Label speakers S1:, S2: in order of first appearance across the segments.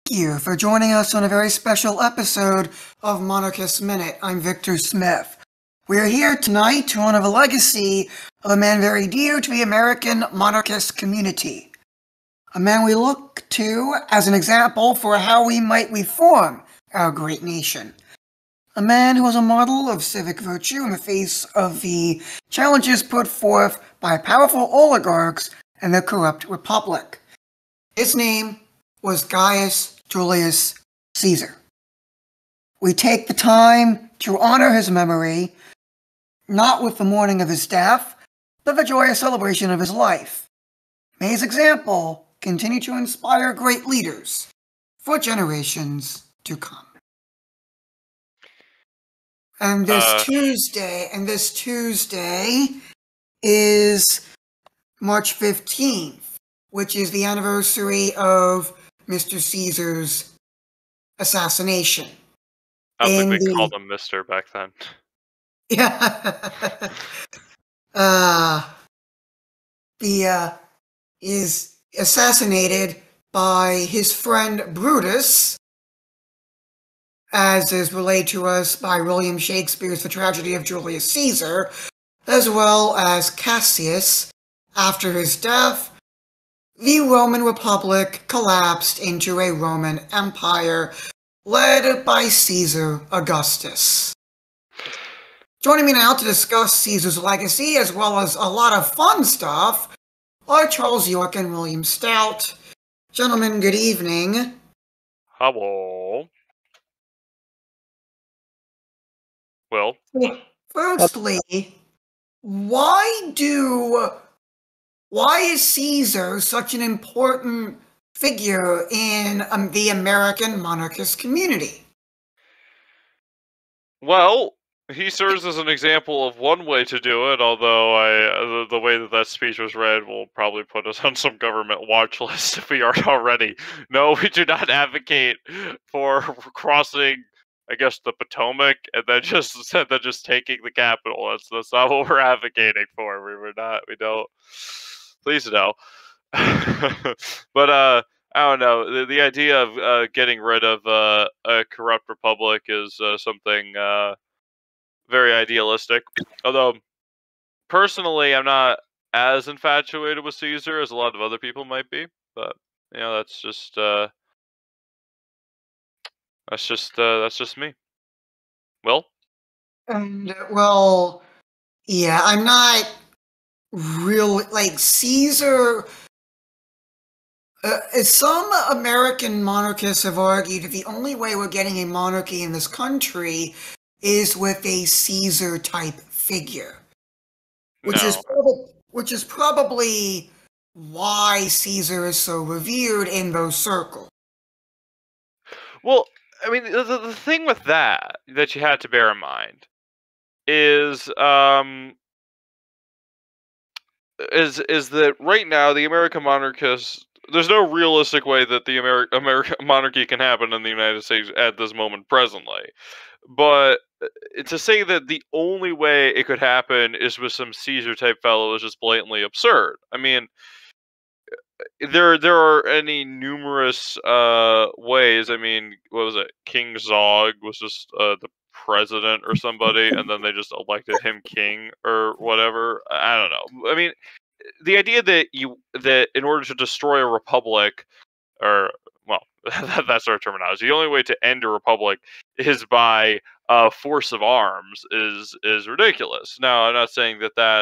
S1: you for joining us on a very special episode of Monarchist Minute. I'm Victor Smith. We are here tonight to honor the legacy of a man very dear to the American monarchist community. A man we look to as an example for how we might reform our great nation. A man who was a model of civic virtue in the face of the challenges put forth by powerful oligarchs and the corrupt republic. His name was Gaius Julius Caesar. We take the time to honor his memory, not with the mourning of his death, but the joyous celebration of his life. May his example continue to inspire great leaders for generations to come. And this Tuesday is March 15th, which is the anniversary of Mr. Caesar's assassination.
S2: I don't think they called him Mr. back then.
S1: Yeah. Is assassinated by his friend Brutus, as is relayed to us by William Shakespeare's The Tragedy of Julius Caesar, as well as Cassius. After his death, the Roman Republic collapsed into a Roman Empire led by Caesar Augustus. Joining me now to discuss Caesar's legacy, as well as a lot of fun stuff, are Charles York and William Stout. Gentlemen, good evening.
S2: Hello. Well,
S1: firstly, why is Caesar such an important figure in the American monarchist community?
S2: Well, he serves as an example of one way to do it, although the way that speech was read will probably put us on some government watch list if we aren't already. No, we do not advocate for crossing, I guess, the Potomac and then just taking the capital. That's not what we're advocating for. We don't. Please no. But I don't know. The idea of getting rid of a corrupt republic is something very idealistic. Although, personally, I'm not as infatuated with Caesar as a lot of other people might be. But that's just me. Will?
S1: Well, yeah, I'm not really like Caesar. Some American monarchists have argued that the only way we're getting a monarchy in this country is with a Caesar-type figure, which is probably why Caesar is so revered in those circles.
S2: Well, I mean, the thing with that you had to bear in mind is that right now the American monarchists, there's no realistic way that the American monarchy can happen in the United States at this moment presently. But to say that the only way it could happen is with some Caesar-type fellow is just blatantly absurd. I mean, there are any numerous ways. I mean, what was it? King Zog was just the president or somebody, and then they just elected him king or whatever. I don't know. I mean, the idea that in order to destroy a republic, or well, that's our terminology. The only way to end a republic is by force of arms is ridiculous. Now, I'm not saying that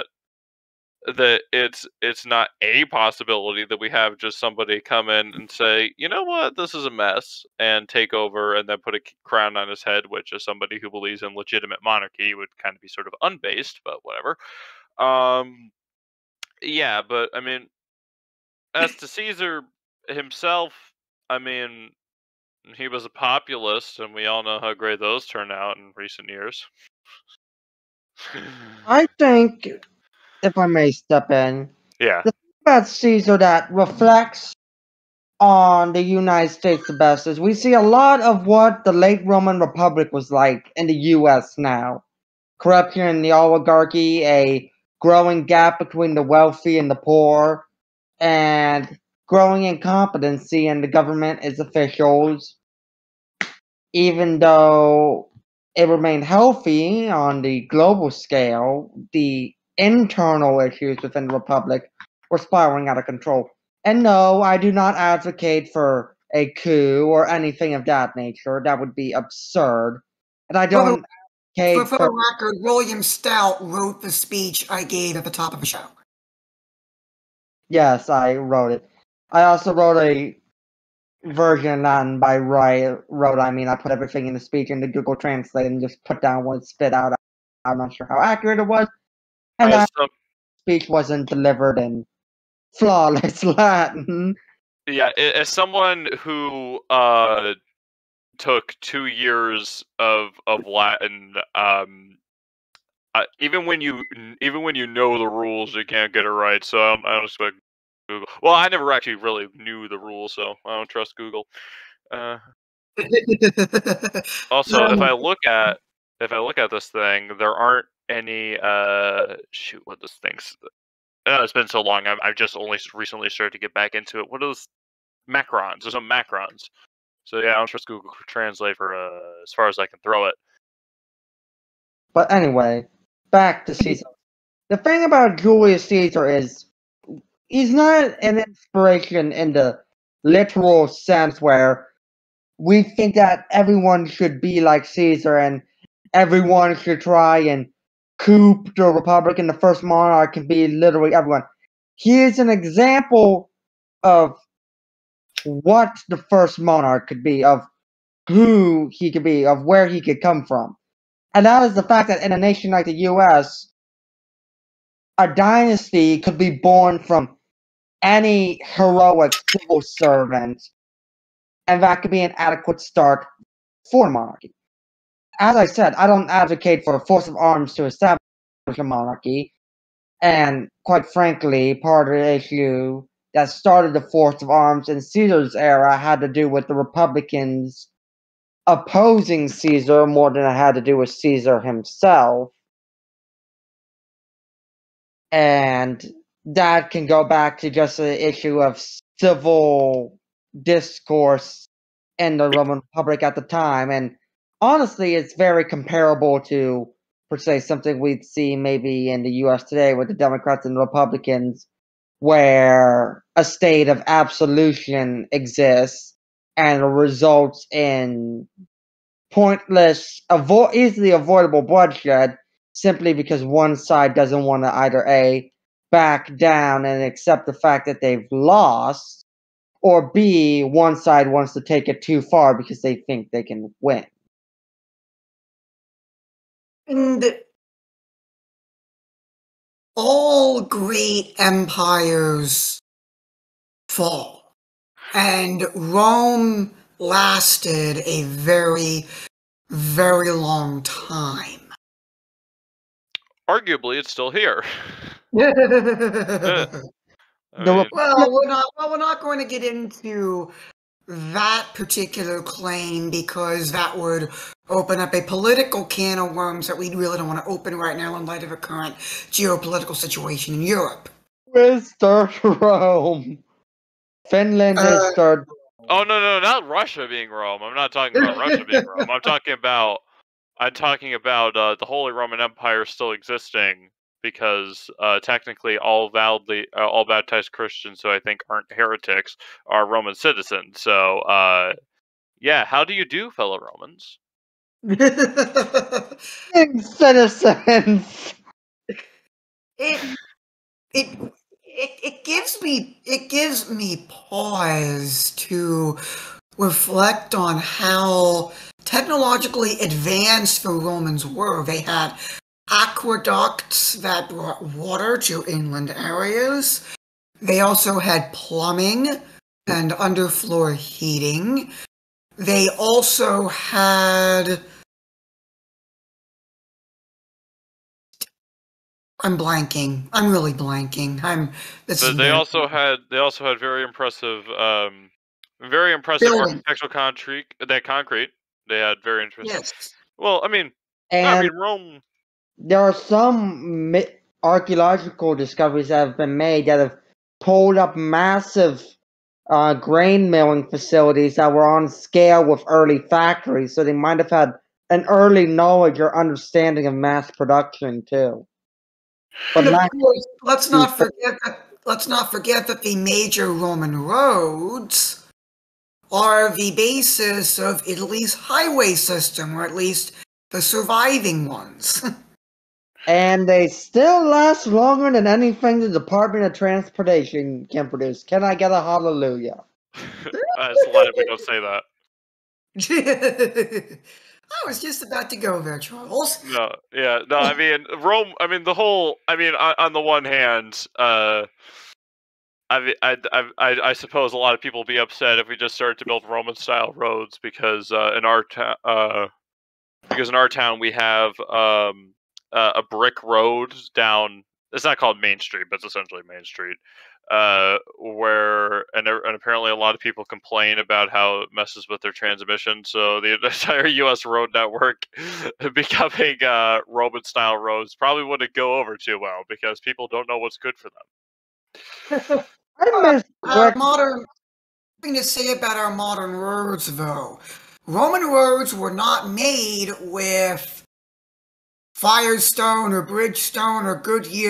S2: it's not a possibility that we have just somebody come in and say, you know what, this is a mess, and take over and then put a crown on his head, which is somebody who believes in legitimate monarchy would kind of be sort of unbased, but whatever. Yeah, but I mean, as to Caesar himself, I mean, he was a populist, and we all know how great those turn out in recent years.
S3: I think, if I may step in,
S2: Yeah.
S3: the thing about Caesar that reflects on the United States the best is we see a lot of what the late Roman Republic was like in the US now. Corruption in the oligarchy, a growing gap between the wealthy and the poor, and growing incompetency in the government, its officials, even though it remained healthy on the global scale, the internal issues within the Republic were spiraling out of control. And no, I do not advocate for a coup or anything of that nature. That would be absurd. And I don't advocate
S1: For
S3: for.
S1: the record, William Stout wrote the speech I gave at the top of the show.
S3: Yes, I wrote it. I also wrote a version, and by wrote I mean I put everything in the speech into Google Translate and just put down what it spit out. I'm not sure how accurate it was, and
S2: As
S3: that
S2: some,
S3: speech wasn't delivered in flawless Latin.
S2: yeah, as someone who took 2 years of Latin, even when you know the rules, you can't get it right. So I don't expect Google. Well, I never actually really knew the rules, so I don't trust Google. Also, if I look at this thing, there aren't any shoot, what this thing's. It's been so long. I've just only recently started to get back into it. What are those macrons? There's some macrons. So yeah, I don't trust Google Translate for as far as I can throw it.
S3: But anyway, back to Caesar. The thing about Julius Caesar is he's not an inspiration in the literal sense where we think that everyone should be like Caesar and everyone should try and coup the Republic and the first monarch can be literally everyone. He is an example of what the first monarch could be, of who he could be, of where he could come from. And that is the fact that in a nation like the US, a dynasty could be born from any heroic civil servant, and that could be an adequate start for monarchy. As I said, I don't advocate for a force of arms to establish a monarchy, and quite frankly, part of the issue that started the force of arms in Caesar's era had to do with the Republicans opposing Caesar more than it had to do with Caesar himself. And that can go back to just the issue of civil discourse in the Roman Republic at the time. And honestly, it's very comparable to, per se, something we'd see maybe in the US today with the Democrats and Republicans, where a state of absolution exists and results in pointless, easily avoidable bloodshed simply because one side doesn't want to either A, back down and accept the fact that they've lost, or B, one side wants to take it too far because they think they can win.
S1: And all great empires fall. And Rome lasted a very, very long time.
S2: Arguably, it's still here.
S1: Well,
S2: I mean,
S1: we're not going to get into that particular claim because that would open up a political can of worms that we really don't want to open right now in light of the current geopolitical situation in Europe.
S3: Where's third Rome? Finland is third.
S2: oh no, not Russia being Rome. I'm not talking about Russia being Rome. I'm talking about the Holy Roman Empire still existing because technically all baptized Christians who I think aren't heretics are Roman citizens. So yeah, how do you do, fellow Romans?
S3: Citizens.
S1: It gives me pause to reflect on how technologically advanced the Romans were. They had aqueducts that brought water to inland areas. They also had plumbing and underfloor heating. They also had... I'm blanking. I'm really blanking.
S2: They also had very impressive
S1: Building.
S2: architectural concrete. They had very interesting.
S1: Yes.
S2: Well, I mean Rome.
S3: There are some archaeological discoveries that have been made that have pulled up massive grain milling facilities that were on scale with early factories, so they might have had an early knowledge or understanding of mass production too. But
S1: And of
S3: not
S1: course, let's
S3: too
S1: not forget that the major Roman roads are the basis of Italy's highway system, or at least the surviving ones.
S3: and they still last longer than anything the Department of Transportation can produce. Can I get a hallelujah?
S2: I just let we don't say that.
S1: I was just about to go there, Charles.
S2: No, yeah, no. I mean, Rome. I mean, the whole. I mean, on the one hand, I suppose a lot of people will be upset if we just started to build Roman-style roads because in our town we have a brick road down. It's not called Main Street, but it's essentially Main Street. Where and apparently a lot of people complain about how it messes with their transmission. So the entire U.S. road network becoming Roman-style roads probably wouldn't go over too well because people don't know what's good for them.
S3: I miss
S1: Modern thing to say about our modern roads, though. Roman roads were not made with Firestone or Bridgestone or Goodyear.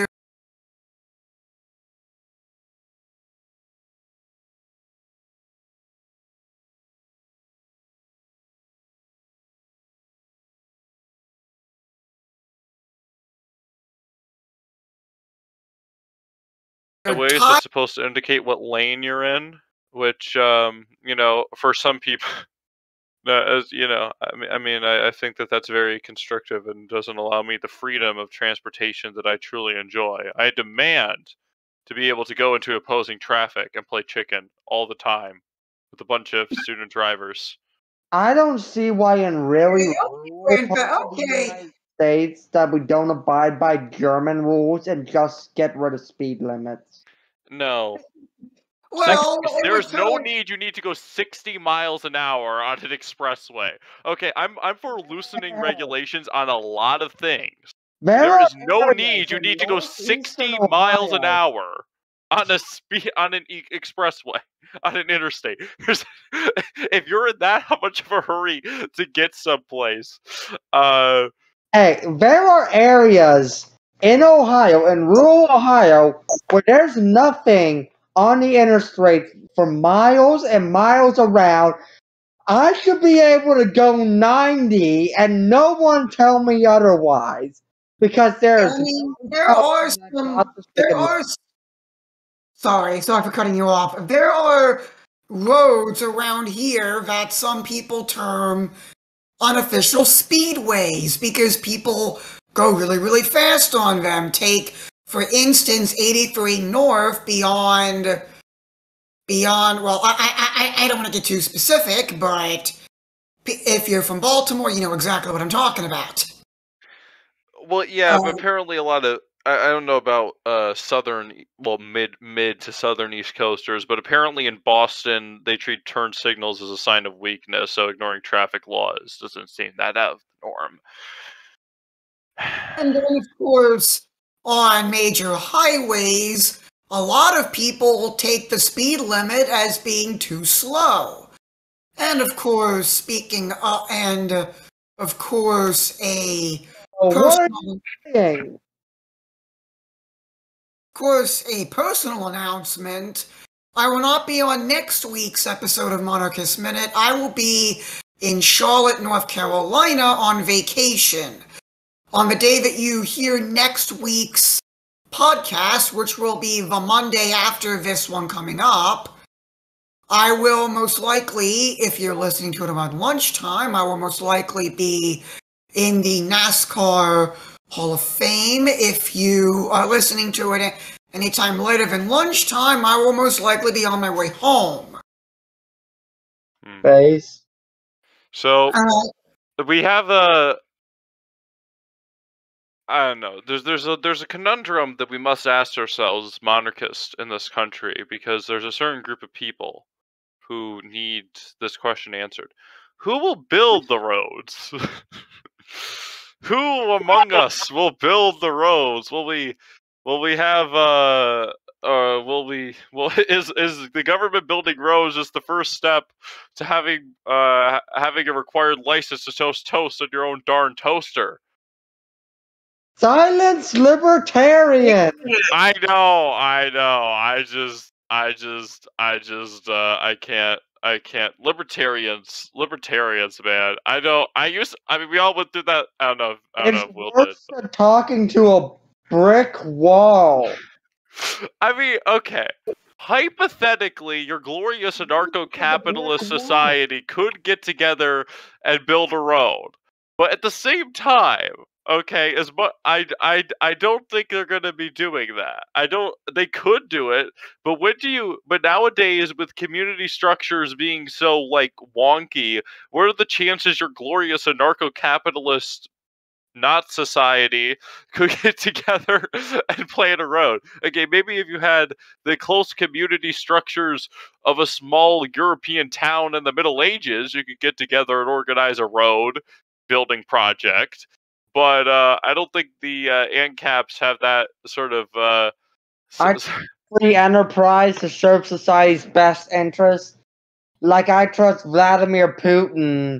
S2: Ways that's supposed to indicate what lane you're in, which you know, for some people, as you know, I think that that's very constrictive and doesn't allow me the freedom of transportation that I truly enjoy. I demand to be able to go into opposing traffic and play chicken all the time with a bunch of student drivers.
S3: I don't see why in really
S1: Okay.
S3: States that we don't abide by German rules and just get rid of speed limits.
S2: No.
S1: Well,
S2: there's no need. You need to go 60 miles an hour on an expressway. Okay, I'm for loosening regulations on a lot of things. There is no need. You need to go 60 miles an hour on an expressway, on an interstate. If you're in that much of a hurry to get someplace,
S3: hey, there are areas in Ohio, in rural Ohio, where there's nothing on the interstate for miles and miles around. I should be able to go 90 and no one tell me otherwise. Because there are
S1: sorry for cutting you off. There are roads around here that some people term unofficial speedways because people go really, really fast on them. Take, for instance, 83 North beyond, well, I don't want to get too specific, but if you're from Baltimore, you know exactly what I'm talking about.
S2: Well, yeah, but apparently a lot of, I don't know about southern, well, mid to southern East Coasters, but apparently in Boston they treat turn signals as a sign of weakness, so ignoring traffic laws doesn't seem that out of the norm.
S1: And then, of course, on major highways, a lot of people take the speed limit as being too slow. And of course, speaking and of course, a personal announcement. I will not be on next week's episode of Monarchist Minute. I will be in Charlotte, North Carolina on vacation. On the day that you hear next week's podcast, which will be the Monday after this one coming up, I will most likely, if you're listening to it around lunchtime, I will most likely be in the NASCAR Hall of Fame. If you are listening to it anytime later than lunchtime, I will most likely be on my way home.
S3: Base.
S2: So we have I don't know. There's a conundrum that we must ask ourselves as monarchists in this country, because there's a certain group of people who need this question answered. Who will build the roads? Who among us will build the roads? Will we have is the government building roads just the first step to having a required license to toast toast on your own darn toaster?
S3: Silence, libertarian.
S2: I know. I can't. Libertarians, man. I know. I mean, we all went through that. I don't know
S3: It's
S2: if Will did.
S3: worse than talking to a brick wall.
S2: I mean, okay. Hypothetically, your glorious anarcho-capitalist society could get together and build a road, but at the same time, okay, I don't think they're going to be doing that. They could do it, but but nowadays with community structures being so like wonky, what are the chances your glorious anarcho-capitalist not society could get together and plan a road? Okay, maybe if you had the close community structures of a small European town in the Middle Ages, you could get together and organize a road building project. But I don't think the ANCAPs have that sort of.
S3: Free enterprise to serve society's best interests. Like I trust Vladimir Putin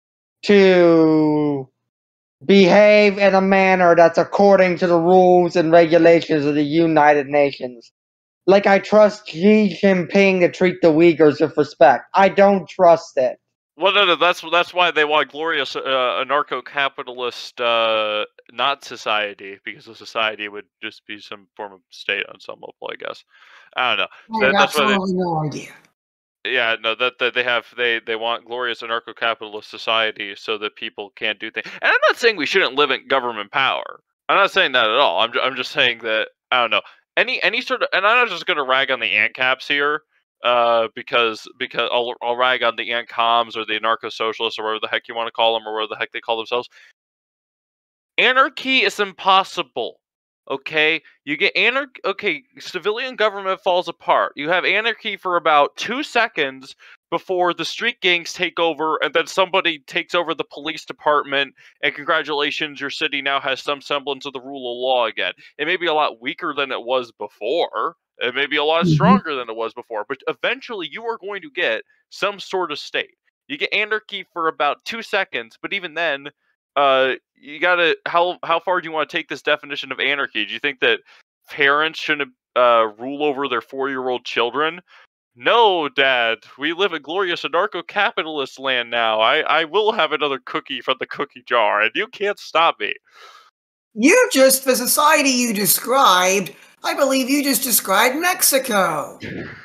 S3: to behave in a manner that's according to the rules and regulations of the United Nations. Like I trust Xi Jinping to treat the Uyghurs with respect. I don't trust it.
S2: Well, no, that's why they want glorious anarcho-capitalist not society, because the society would just be some form of state on some level, I guess. I don't know.
S1: I have absolutely no idea.
S2: Yeah, no, that they want glorious anarcho-capitalist society so that people can't do things. And I'm not saying we shouldn't live in government power. I'm not saying that at all. I'm just saying that I don't know any sort of. And I'm not just going to rag on the ANCAPs here, because I'll rag on the ANCOMs or the anarcho-socialists or whatever the heck you want to call them or whatever the heck they call themselves. Anarchy is impossible. Okay, you get anarchy. Okay, civilian government falls apart. You have anarchy for about 2 seconds before the street gangs take over, and then somebody takes over the police department. And congratulations, your city now has some semblance of the rule of law again. It may be a lot weaker than it was before. It may be a lot stronger than it was before, but eventually you are going to get some sort of state. You get anarchy for about 2 seconds, but even then, you gotta how far do you want to take this definition of anarchy? Do you think that parents shouldn't rule over their 4-year-old children? No, Dad. We live in glorious anarcho-capitalist land now. I will have another cookie from the cookie jar, and you can't stop me.
S1: The society you described, I believe you just described Mexico.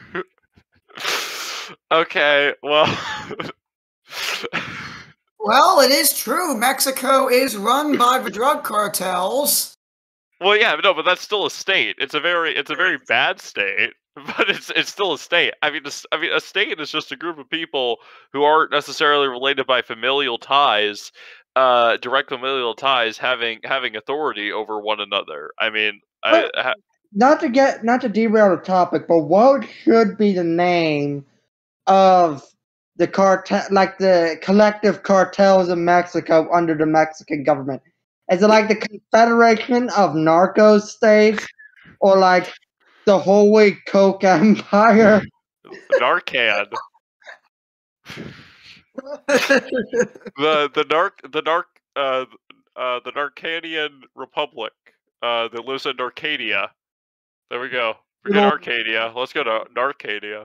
S2: Okay, well.
S1: Well, it is true. Mexico is run by the drug cartels.
S2: Well, yeah, no, but that's still a state. It's a very bad state, but it's still a state. I mean, a state is just a group of people who aren't necessarily related by familial ties, direct familial ties, having authority over one another. I mean,
S3: not to derail the topic, but what should be the name of the cartel, like the collective cartels in Mexico under the Mexican government? Is it like the Confederation of Narco States, or like the Holy Coke Empire?
S2: Narcan. the Narcanian Republic that lives in Arcadia. There we go. Forget Arcadia. Let's go to Narcadia.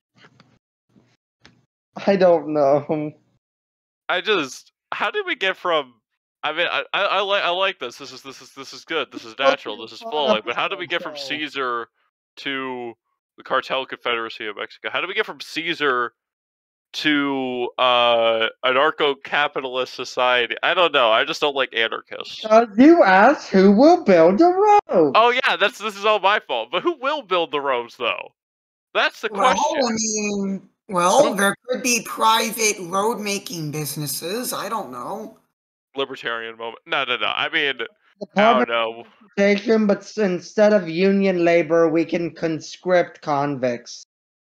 S3: I don't know.
S2: How did we get from? I mean, I like this. This is good. This is natural. This is flowing. But how did we get from Caesar to the Cartel Confederacy of Mexico? How did we get from Caesar to anarcho-capitalist society? I don't know. I just don't like anarchists.
S3: You asked who will build the road.
S2: Oh yeah, this is all my fault. But who will build the roads though? That's the question.
S1: I mean, there could be private road-making businesses. I don't know.
S2: Libertarian moment. No. I mean, I don't know.
S3: But instead of union labor, we can conscript convicts.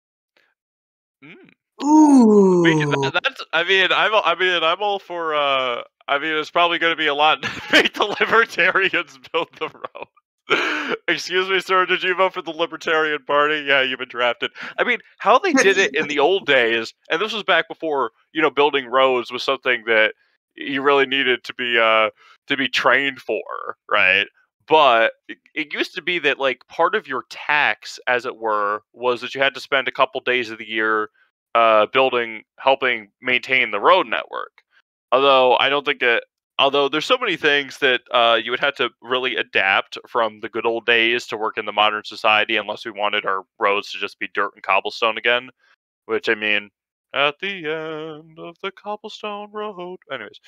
S1: Ooh.
S2: I'm all for. I mean, it's probably going to be a lot to make the libertarians build the road. Excuse me, sir, did you vote for the Libertarian Party? Yeah, you've been drafted. I mean, how they did it in the old days, and this was back before, building roads was something that you really needed to be trained for, right? But it used to be that, like, part of your tax, as it were, was that you had to spend a couple days of the year helping maintain the road network. Although I don't think that Although there's so many things that you would have to really adapt from the good old days to work in the modern society, unless we wanted our roads to just be dirt and cobblestone again. Which, I mean, at the end of the cobblestone road. Anyways,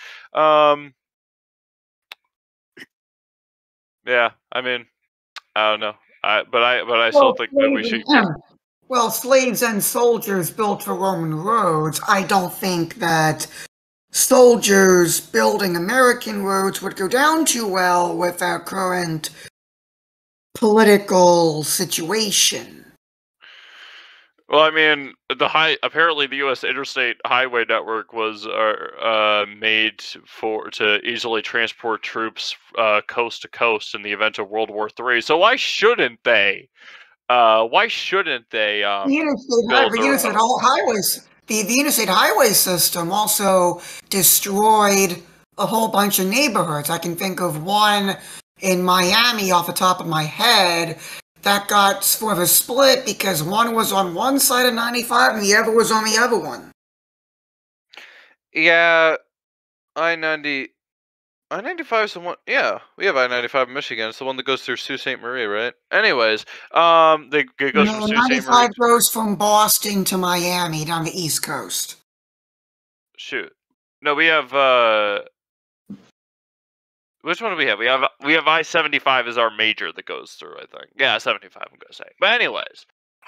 S2: yeah. I mean, I don't know. But I still think that we should.
S1: Well, slaves and soldiers built for Roman roads. I don't think that soldiers building American roads would go down too well with our current political situation.
S2: Well, I mean, apparently the U.S. Interstate Highway Network was made to easily transport troops coast to coast in the event of World War III. So why shouldn't they? Why shouldn't they?
S1: The interstate highway system also destroyed a whole bunch of neighborhoods. I can think of one in Miami off the top of my head that got sort of split because one was on one side of 95 and the other was on the other one.
S2: Yeah, I-95 is the one. Yeah, we have I-95 in Michigan. It's the one that goes through Sault Ste. Marie, right? Anyways, it goes from Sault Ste. Marie.
S1: 95 goes from Boston to Miami down the East Coast.
S2: Shoot, no, we have. Which one do we have? We have I-75 as our major that goes through. I think. Yeah, 75. I'm gonna say. But anyways,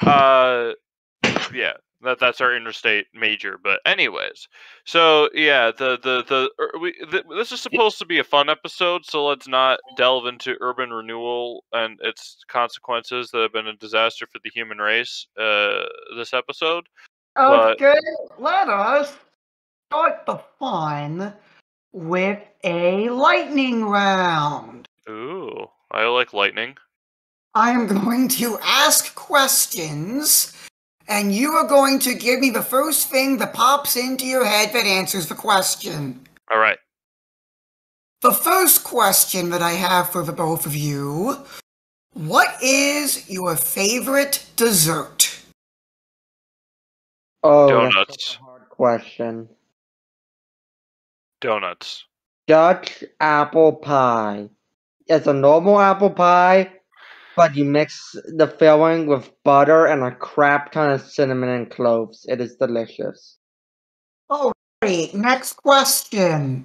S2: yeah. That's our interstate major, but anyways, so yeah, this is supposed to be a fun episode, so let's not delve into urban renewal and its consequences that have been a disaster for the human race. This episode.
S1: Okay, let us start the fun with a lightning round.
S2: Ooh, I like lightning.
S1: I am going to ask questions. And you are going to give me the first thing that pops into your head that answers the question.
S2: All right.
S1: The first question that I have for the both of you, what is your favorite dessert?
S3: Oh,
S2: donuts.
S3: That's a hard question.
S2: Donuts.
S3: Dutch apple pie. It's a normal apple pie, but you mix the filling with butter and a crap ton of cinnamon and cloves. It is delicious.
S1: All right, next question.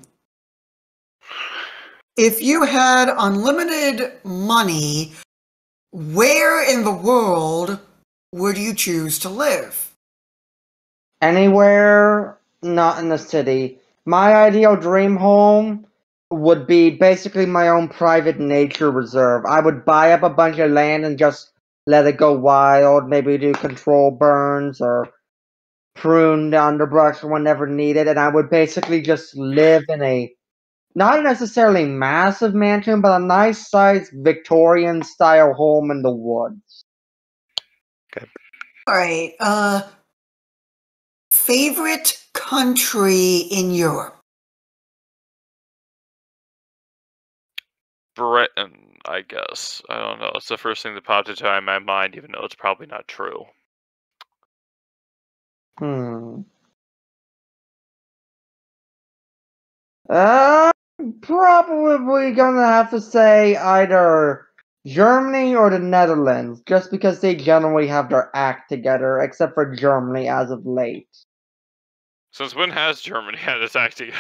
S1: If you had unlimited money, where in the world would you choose to live?
S3: Anywhere, not in the city. My ideal dream home would be basically my own private nature reserve. I would buy up a bunch of land and just let it go wild, maybe do control burns or prune the underbrush whenever needed, and I would basically just live in a not necessarily massive mansion, but a nice sized Victorian style home in the woods.
S2: Okay.
S1: Alright, favorite country in Europe?
S2: Britain, I guess. I don't know. It's the first thing that popped into my mind, even though it's probably not true.
S3: Probably gonna have to say either Germany or the Netherlands, just because they generally have their act together, except for Germany as of late.
S2: Since when has Germany had its act together?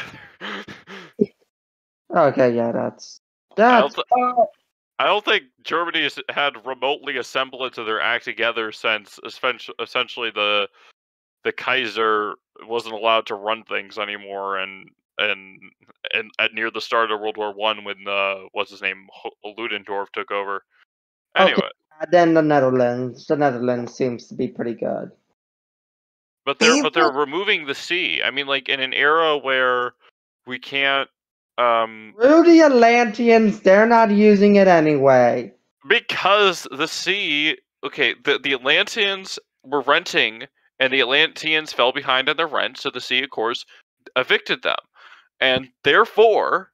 S3: Okay, yeah, that's.
S2: I don't think Germany has had remotely a semblance of their act together since essentially the Kaiser wasn't allowed to run things anymore, and at near the start of World War I, when what's his name, Ludendorff took over. Anyway,
S3: okay, then the Netherlands. The Netherlands seems to be pretty good.
S2: But they're removing the sea. I mean, like in an era where we can't.
S3: Screw the Atlanteans. They're not using it anyway.
S2: Because the sea, okay, the Atlanteans were renting, and the Atlanteans fell behind on their rent, so the sea, of course, evicted them, and therefore,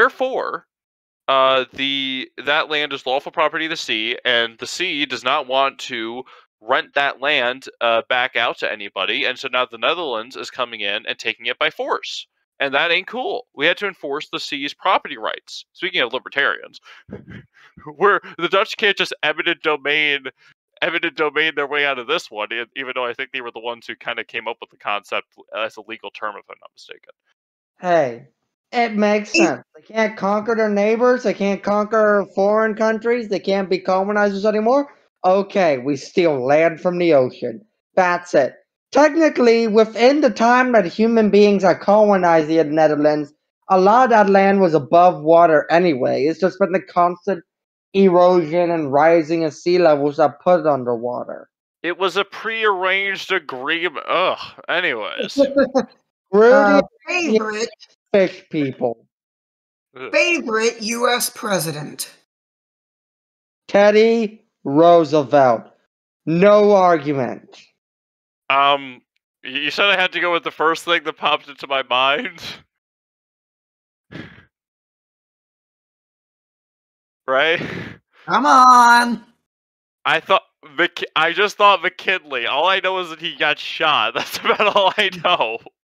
S2: that land is lawful property of the sea, and the sea does not want to rent that land back out to anybody, and so now the Netherlands is coming in and taking it by force, and that ain't cool. We had to enforce the sea's property rights. Speaking of libertarians, where the Dutch can't just eminent domain their way out of this one, even though I think they were the ones who kind of came up with the concept as a legal term, if I'm not mistaken.
S3: Hey, it makes sense. They can't conquer their neighbors. They can't conquer foreign countries. They can't be colonizers anymore. Okay, we steal land from the ocean. That's it. Technically, within the time that human beings had colonized the Netherlands, a lot of that land was above water anyway. It's just been the constant erosion and rising of sea levels that put it underwater.
S2: It was a prearranged agreement. Ugh. Anyways.
S3: Rudy,
S1: Favorite
S3: fish people.
S1: favorite U.S. president.
S3: Teddy Roosevelt. No argument.
S2: You said I had to go with the first thing that popped into my mind. Right?
S1: Come on.
S2: I just thought McKinley. All I know is that he got shot. That's about all I know.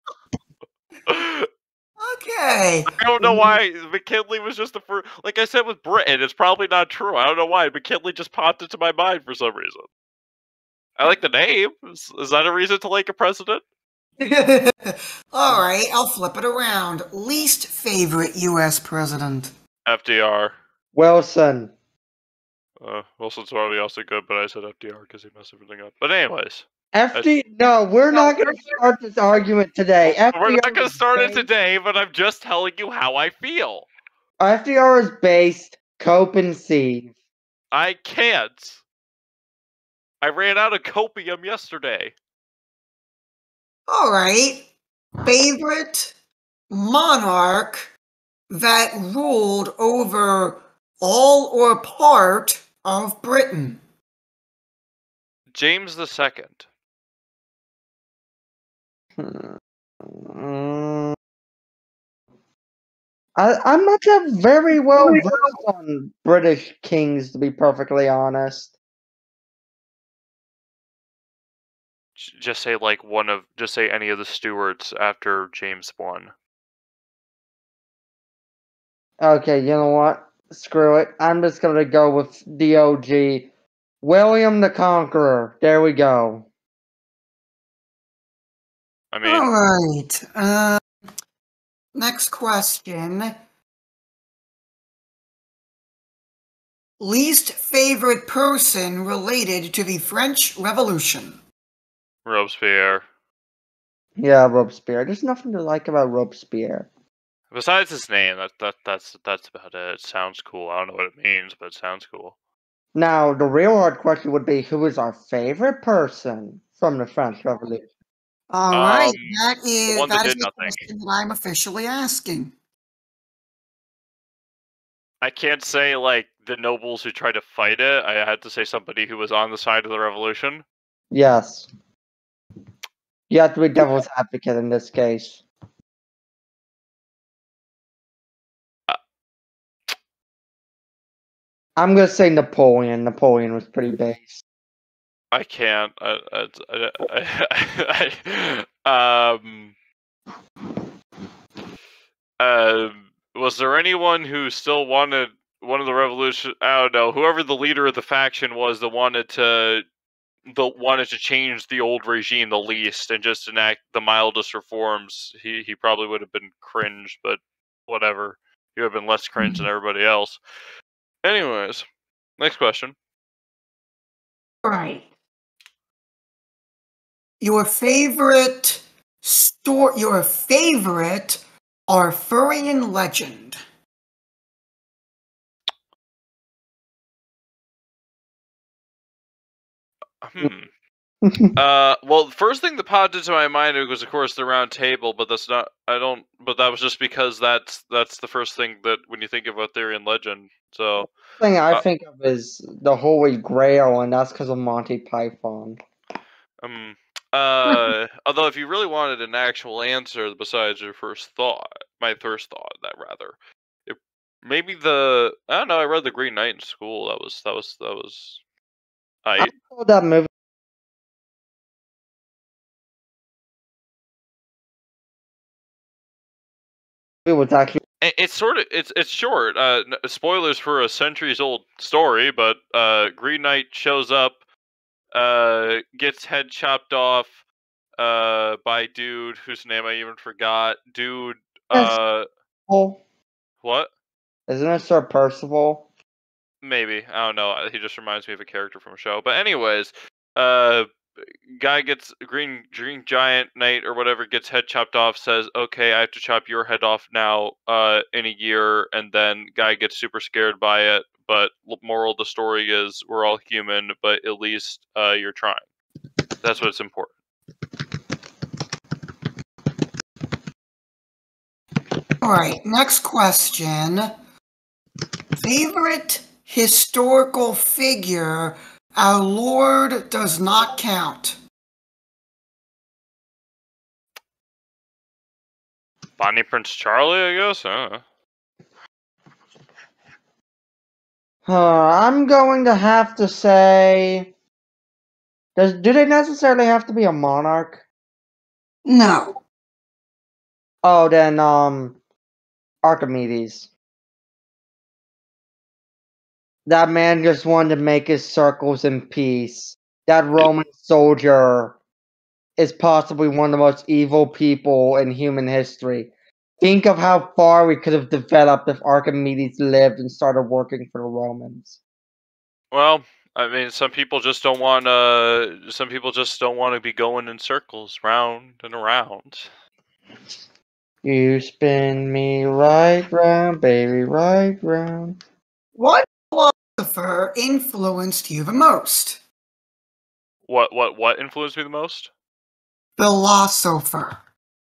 S1: Okay.
S2: I don't know why McKinley was just the first. Like I said with Britain, it's probably not true. I don't know why McKinley just popped into my mind for some reason. I like the name. Is that a reason to like a president?
S1: All right, I'll flip it around. Least favorite U.S. president.
S2: FDR.
S3: Wilson.
S2: Wilson's probably also good, but I said FDR because he messed everything up. But anyways.
S3: No, we're not going to start this argument today.
S2: We're not going to start it today, but I'm just telling you how I feel.
S3: FDR is based, cope and seethe.
S2: I can't. I ran out of copium yesterday.
S1: All right. Favorite monarch that ruled over all or part of Britain.
S2: James II.
S3: I'm not very well versed on British kings, to be perfectly honest.
S2: Just say just say any of the Stuarts after James I.
S3: Okay, you know what? Screw it. I'm just gonna go with the OG. William the Conqueror. There we go.
S2: I mean,
S1: all right. Next question. Least favorite person related to the French Revolution.
S2: Robespierre.
S3: Yeah, Robespierre. There's nothing to like about Robespierre.
S2: Besides his name, that's about it. It sounds cool. I don't know what it means, but it sounds cool.
S3: Now, the real hard question would be, who is our favorite person from the French Revolution?
S1: All right, that is
S2: the
S1: question that I'm officially asking.
S2: I can't say like the nobles who tried to fight it. I had to say somebody who was on the side of the revolution.
S3: Yes. You have to be devil's advocate in this case. I'm gonna say Napoleon. Napoleon was pretty base.
S2: I can't. Was there anyone who still wanted one of the revolution? I don't know. Whoever the leader of the faction was that wanted to change the old regime the least and just enact the mildest reforms. He probably would have been cringe, but whatever. He would have been less cringe than everybody else. Anyways, next question.
S1: All right. Your favorite Arthurian legend.
S2: Well, the first thing that popped into my mind was, of course, the Round Table, but that's not. But that was just because that's the first thing that when you think of Arthurian legend, So,
S3: Thing I think of is the Holy Grail, and that's because of Monty Python.
S2: although if you really wanted an actual answer besides your first thought, my first thought, that rather, maybe I don't know. I read The Green Knight in school. That was.
S3: I saw that movie. It was actually.
S2: It's sort of it's short. Spoilers for a centuries old story, but Green Knight shows up, gets head chopped off, by dude whose name I even forgot. Dude, what?
S3: Isn't it Sir Percival?
S2: Maybe, I don't know. He just reminds me of a character from a show. But anyways, guy gets green giant knight or whatever gets head chopped off. Says, "Okay, I have to chop your head off now. In a year." And then guy gets super scared by it. But moral of the story is we're all human, but at least you're trying. That's what's important.
S1: All right, next question. Favorite historical figure our Lord does not count?
S2: Bonnie Prince Charlie, I guess. I don't know.
S3: I'm going to have to say. Do they necessarily have to be a monarch?
S1: No.
S3: Oh, then Archimedes. That man just wanted to make his circles in peace. That Roman soldier is possibly one of the most evil people in human history. Think of how far we could have developed if Archimedes lived and started working for the Romans.
S2: Well, I mean, some people just don't want to. Some people just don't want to be going in circles, round and around.
S3: You spin me right round, baby, right round.
S1: What philosopher influenced you the most?
S2: What influenced me the most?
S1: Philosopher.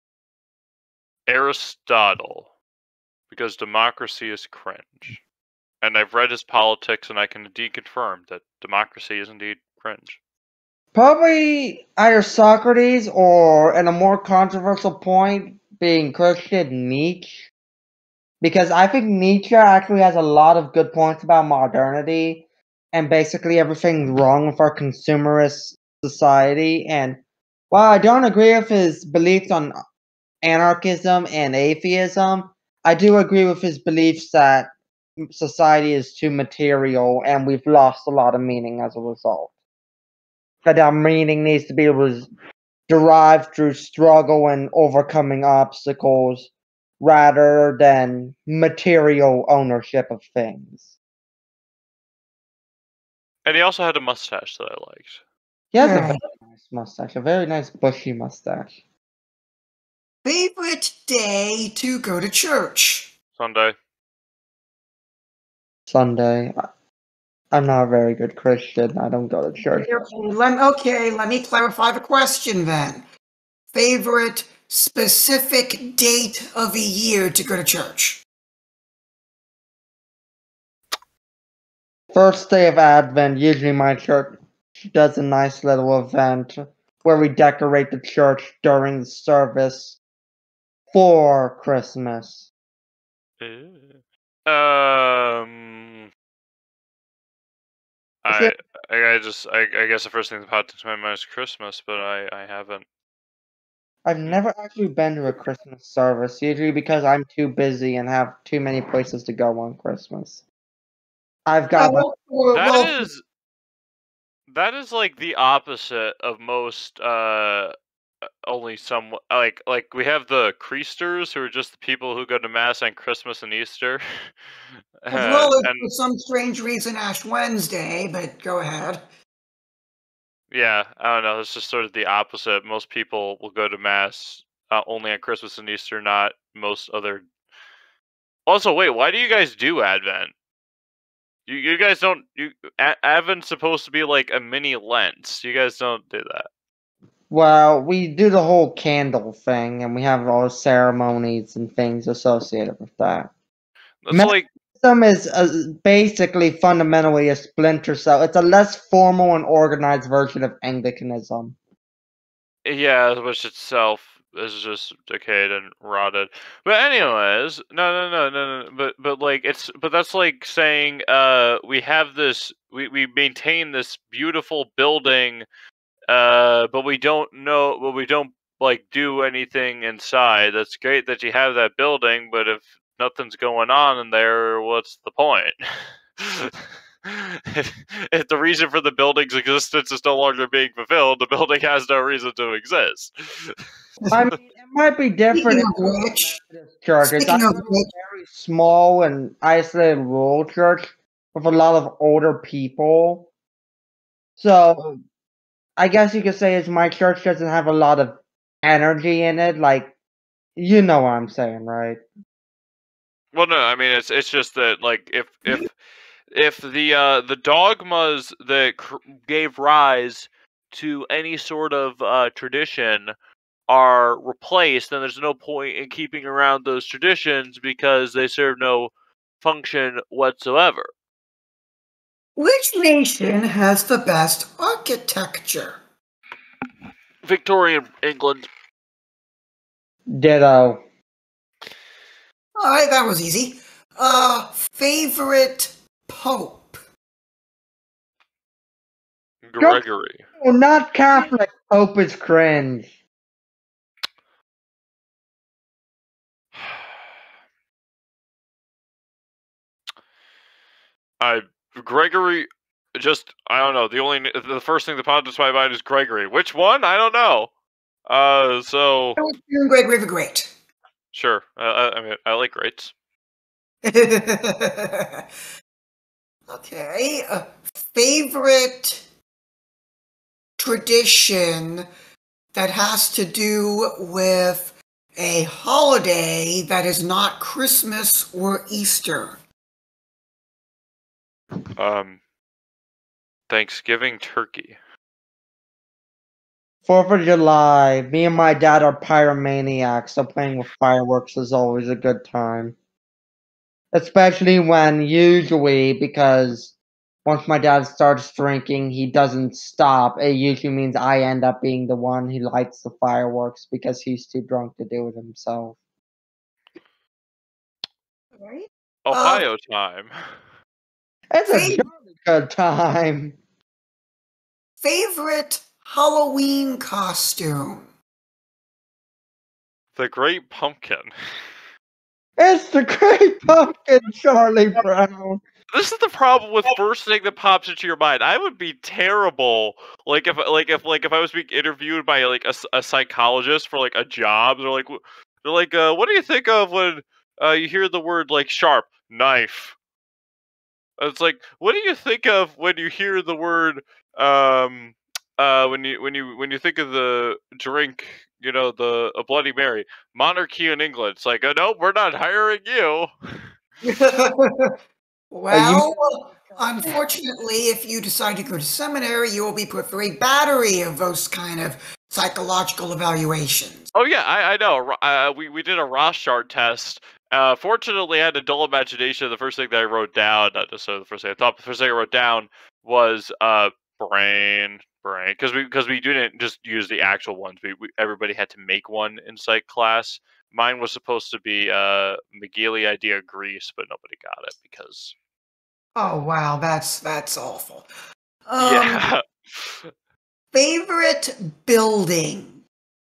S2: Aristotle, because democracy is cringe, and I've read his politics, and I can indeed confirm that democracy is indeed cringe.
S3: Probably either Socrates or, in a more controversial point, being Christian Nietzsche. Because I think Nietzsche actually has a lot of good points about modernity and basically everything wrong with our consumerist society. And while I don't agree with his beliefs on anarchism and atheism, I do agree with his beliefs that society is too material and we've lost a lot of meaning as a result. That our meaning needs to be derived through struggle and overcoming obstacles rather than material ownership of things.
S2: And he also had a mustache that I liked.
S3: He has a very nice mustache, a very nice bushy mustache.
S1: Favorite day to go to church?
S2: Sunday.
S3: Sunday. I'm not a very good Christian. I don't go to church.
S1: Okay, let me clarify the question then. Favorite specific date of a year to go to church?
S3: First day of Advent, usually my church does a nice little event where we decorate the church during the service for Christmas.
S2: I guess the first thing that popped into my mind is Christmas, but I haven't.
S3: I've never actually been to a Christmas service, usually because I'm too busy and have too many places to go on Christmas. I've got
S2: that is like the opposite of most only some like we have the Creasters, who are just the people who go to mass on Christmas and Easter.
S1: As well as for some strange reason Ash Wednesday, but go ahead.
S2: Yeah, I don't know. It's just sort of the opposite. Most people will go to mass only on Christmas and Easter, not most other. Also, wait, why do you guys do Advent? You guys don't. Advent's supposed to be like a mini Lent. You guys don't do that.
S3: Well, we do the whole candle thing, and we have all the ceremonies and things associated with that.
S2: That's like
S3: Some is basically fundamentally a splinter cell. It's a less formal and organized version of Anglicanism.
S2: Yeah, which itself is just decayed and rotted. But anyways, no. But like but that's like saying we have this we maintain this beautiful building, but we don't like do anything inside. That's great that you have that building, but if nothing's going on in there, what's the point? if the reason for the building's existence is no longer being fulfilled, the building has no reason to exist.
S3: I mean, it might be different in Methodist churches. I have a very small and isolated rural church with a lot of older people. So, I guess you could say is my church doesn't have a lot of energy in it. Like, you know what I'm saying, right?
S2: Well, no, I mean it's just that like if the dogmas that gave rise to any sort of tradition are replaced, then there's no point in keeping around those traditions because they serve no function whatsoever.
S1: Which nation has the best architecture?
S2: Victorian England.
S3: Ditto.
S1: Alright, that was easy. Favorite Pope?
S2: Gregory.
S3: Oh, not Catholic. Pope is cringe.
S2: Gregory, just I don't know. The first thing that popped into my mind is Gregory. Which one? I don't know. So
S1: Gregory the Great.
S2: sure. I mean, I like greats.
S1: Okay. Favorite tradition that has to do with a holiday that is not Christmas or Easter?
S2: Thanksgiving turkey.
S3: 4th of July. Me and my dad are pyromaniacs, so playing with fireworks is always a good time. Especially when usually, because once my dad starts drinking, he doesn't stop. It usually means I end up being the one who lights the fireworks because he's too drunk to do it himself.
S1: Right.
S2: Ohio time.
S3: It's a jolly good time.
S1: Favorite Halloween costume?
S2: The Great Pumpkin.
S3: It's the Great Pumpkin, Charlie Brown.
S2: This is the problem with first thing that pops into your mind. I would be terrible, like if I was being interviewed by like a psychologist for like a job. They're like, what do you think of when you hear the word like sharp knife? It's like, what do you think of when you hear the word when you think of the drink, you know, a Bloody Mary, monarchy in England? It's like, nope, we're not hiring you.
S1: Well, unfortunately, if you decide to go to seminary, you will be put through a battery of those kind of psychological evaluations.
S2: Oh yeah, I know. We did a Rorschach test. Fortunately, I had a dull imagination. The first thing that I wrote down, not necessarily the first thing I thought, the first thing I wrote down was brain, because we didn't just use the actual ones. Everybody had to make one in psych class. Mine was supposed to be McGeely idea Greece, but nobody got it because.
S1: Oh wow, that's awful.
S2: Yeah.
S1: Favorite building?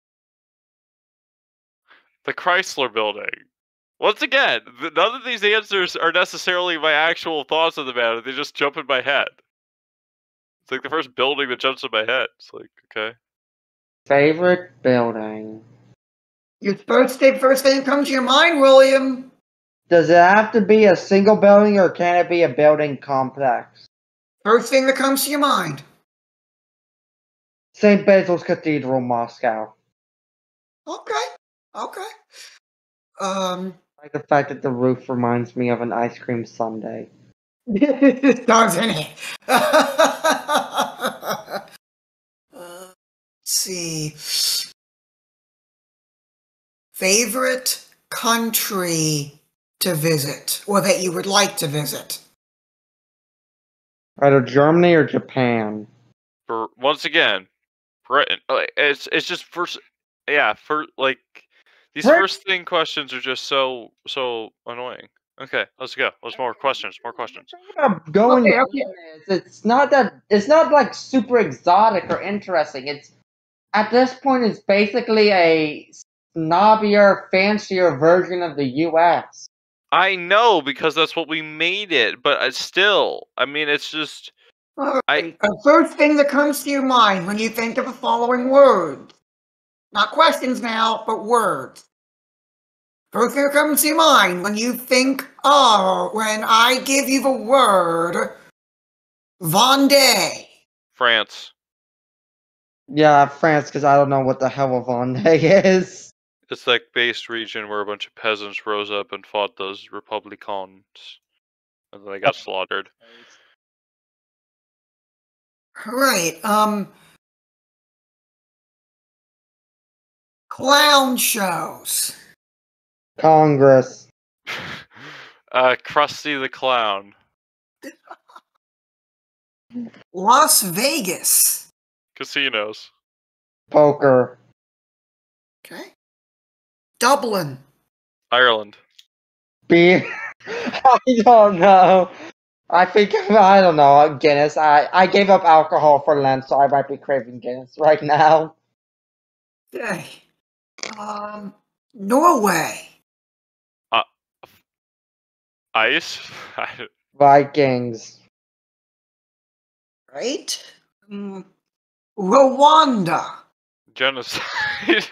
S2: The Chrysler Building. Once again, none of these answers are necessarily my actual thoughts on the matter. They just jump in my head. It's like the first building that jumps in my head. It's like, okay.
S3: Favorite building?
S1: Your first thing that comes to your mind, William.
S3: Does it have to be a single building or can it be a building complex?
S1: First thing that comes to your mind.
S3: St. Basil's Cathedral, Moscow.
S1: Okay.
S3: Like the fact that the roof reminds me of an ice cream sundae.
S1: Doesn't it? Let's see. Favorite country to visit, or that you would like to visit?
S3: Either Germany or Japan.
S2: For once again, Britain. It's just first. Yeah, for like these
S3: Brit-
S2: first thing questions are just so annoying. Okay, let's go. Let's more questions. More questions.
S3: Going
S1: Okay,
S3: to
S1: okay.
S3: Venice, it's not like super exotic or interesting. It's at this point it's basically a snobbier, fancier version of the US.
S2: I know because that's what we made it, but still, I mean, it's just
S1: Alright, the first thing that comes to your mind when you think of the following words. Not questions now, but words. First thing that comes to your mind when you think of, when I give you the word Vendée.
S2: France.
S3: Yeah, France, because I don't know what the hell a Vendée is.
S2: It's that based region where a bunch of peasants rose up and fought those Republicans, and then they got slaughtered.
S1: Right, clown shows.
S3: Congress.
S2: Krusty the Clown.
S1: Las Vegas.
S2: Casinos.
S3: Poker.
S1: Okay. Dublin.
S2: Ireland.
S3: Beer. I don't know. I don't know, Guinness. I gave up alcohol for Lent, so I might be craving Guinness right now.
S1: Okay. Norway.
S2: Ice.
S3: Vikings.
S1: Right? Rwanda.
S2: Genocide.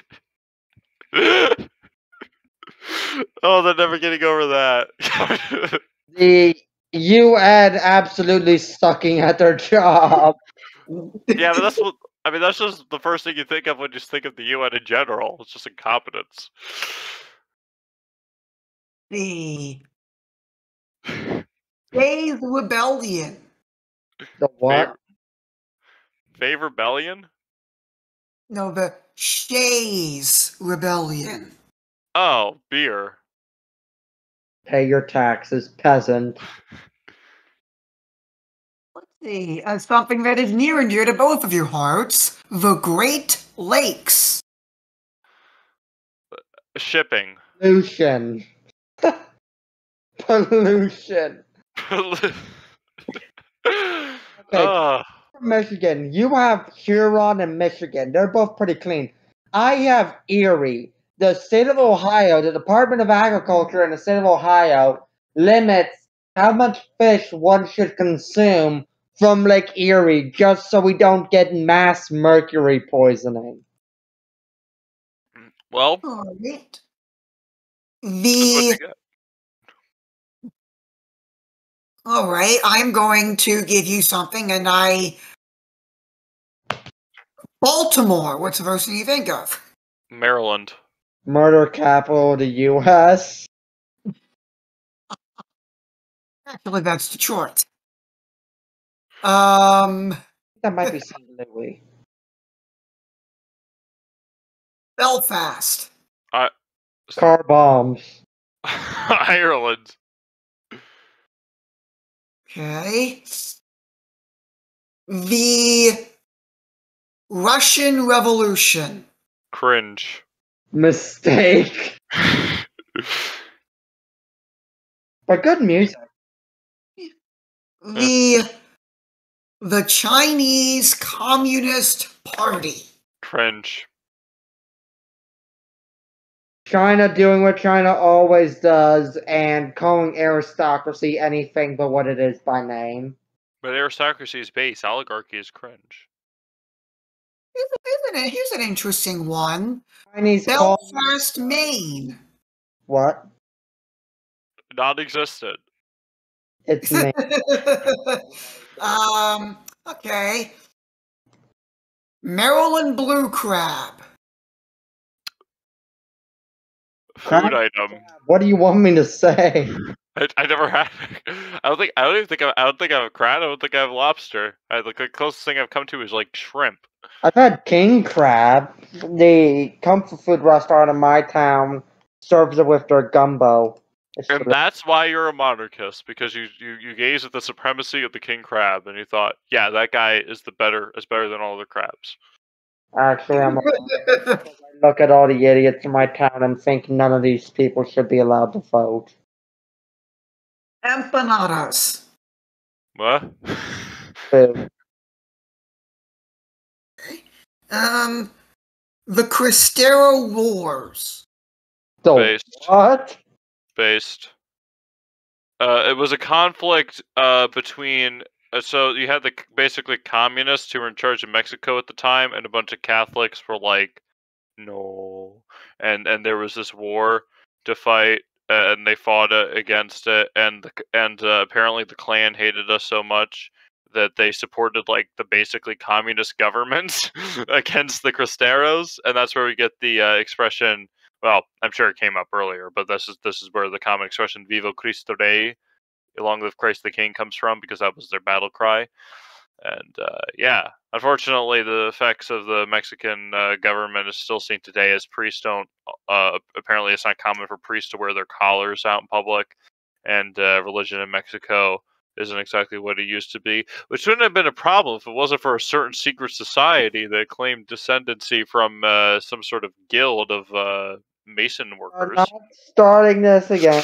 S2: Oh, they're never getting over that.
S3: The UN absolutely sucking at their job.
S2: Yeah, but that's what I mean. That's just the first thing you think of when you think of the UN in general. It's just incompetence.
S1: The Days Rebellion.
S3: The what?
S2: Fave Rebellion?
S1: No, the Shays Rebellion.
S2: Oh, beer.
S3: Pay your taxes, peasant.
S1: Let's see. Something that is near and dear to both of your hearts. The Great Lakes.
S2: Shipping.
S3: Pollution. Pollution.
S2: Okay.
S3: Michigan. You have Huron and Michigan. They're both pretty clean. I have Erie. The state of Ohio, the Department of Agriculture in the state of Ohio limits how much fish one should consume from Lake Erie just so we don't get mass mercury poisoning.
S2: Well,
S1: All right.
S2: that's what you got.
S1: All right, I'm going to give you something, and Baltimore. What's the first thing you think of?
S2: Maryland.
S3: Murder capital of the U.S.
S1: Actually, that's Detroit. Belfast.
S3: That might be St. Louis. Car bombs.
S2: Ireland.
S1: Okay. The Russian Revolution.
S2: Cringe.
S3: Mistake. But good music.
S1: The Chinese Communist Party.
S2: Cringe.
S3: China doing what China always does and calling aristocracy anything but what it is by name.
S2: But aristocracy is base. Oligarchy is cringe.
S1: Isn't it? Here's an interesting one.
S3: Chinese
S1: Belfast, Maine.
S3: What?
S2: Non-existent.
S3: It's Maine.
S1: Okay. Maryland Blue Crab.
S2: Food item.
S3: What do you want me to say?
S2: I never had. I don't think I have crab. I don't think I have lobster. The closest thing I've come to is like shrimp.
S3: I've had king crab. The comfort food restaurant in my town serves it with their gumbo. It's
S2: And
S3: true.
S2: that's why you're a monarchist, because you gaze at the supremacy of the king crab and you thought, yeah, that guy is better than all the crabs.
S3: Actually, I'm I look at all the idiots in my town and think none of these people should be allowed to vote.
S1: Empanadas.
S2: What?
S3: Boo.
S1: The Cristero Wars.
S3: So,
S2: Based.
S3: what?
S2: Based. It was a conflict between. So you had basically communists who were in charge of Mexico at the time, and a bunch of Catholics were like, no, and there was this war to fight, and they fought against it, and apparently the Klan hated us so much that they supported like the basically communist governments against the Cristeros, and that's where we get the expression. Well, I'm sure it came up earlier, but this is where the common expression "Viva Cristo Rey," along with Christ the King, comes from, because that was their battle cry. And yeah, unfortunately, the effects of the Mexican government is still seen today, as priests don't. Apparently, it's not common for priests to wear their collars out in public, and religion in Mexico isn't exactly what it used to be, which wouldn't have been a problem if it wasn't for a certain secret society that claimed descendancy from some sort of guild of Mason
S3: I'm
S2: workers.
S3: not starting this again.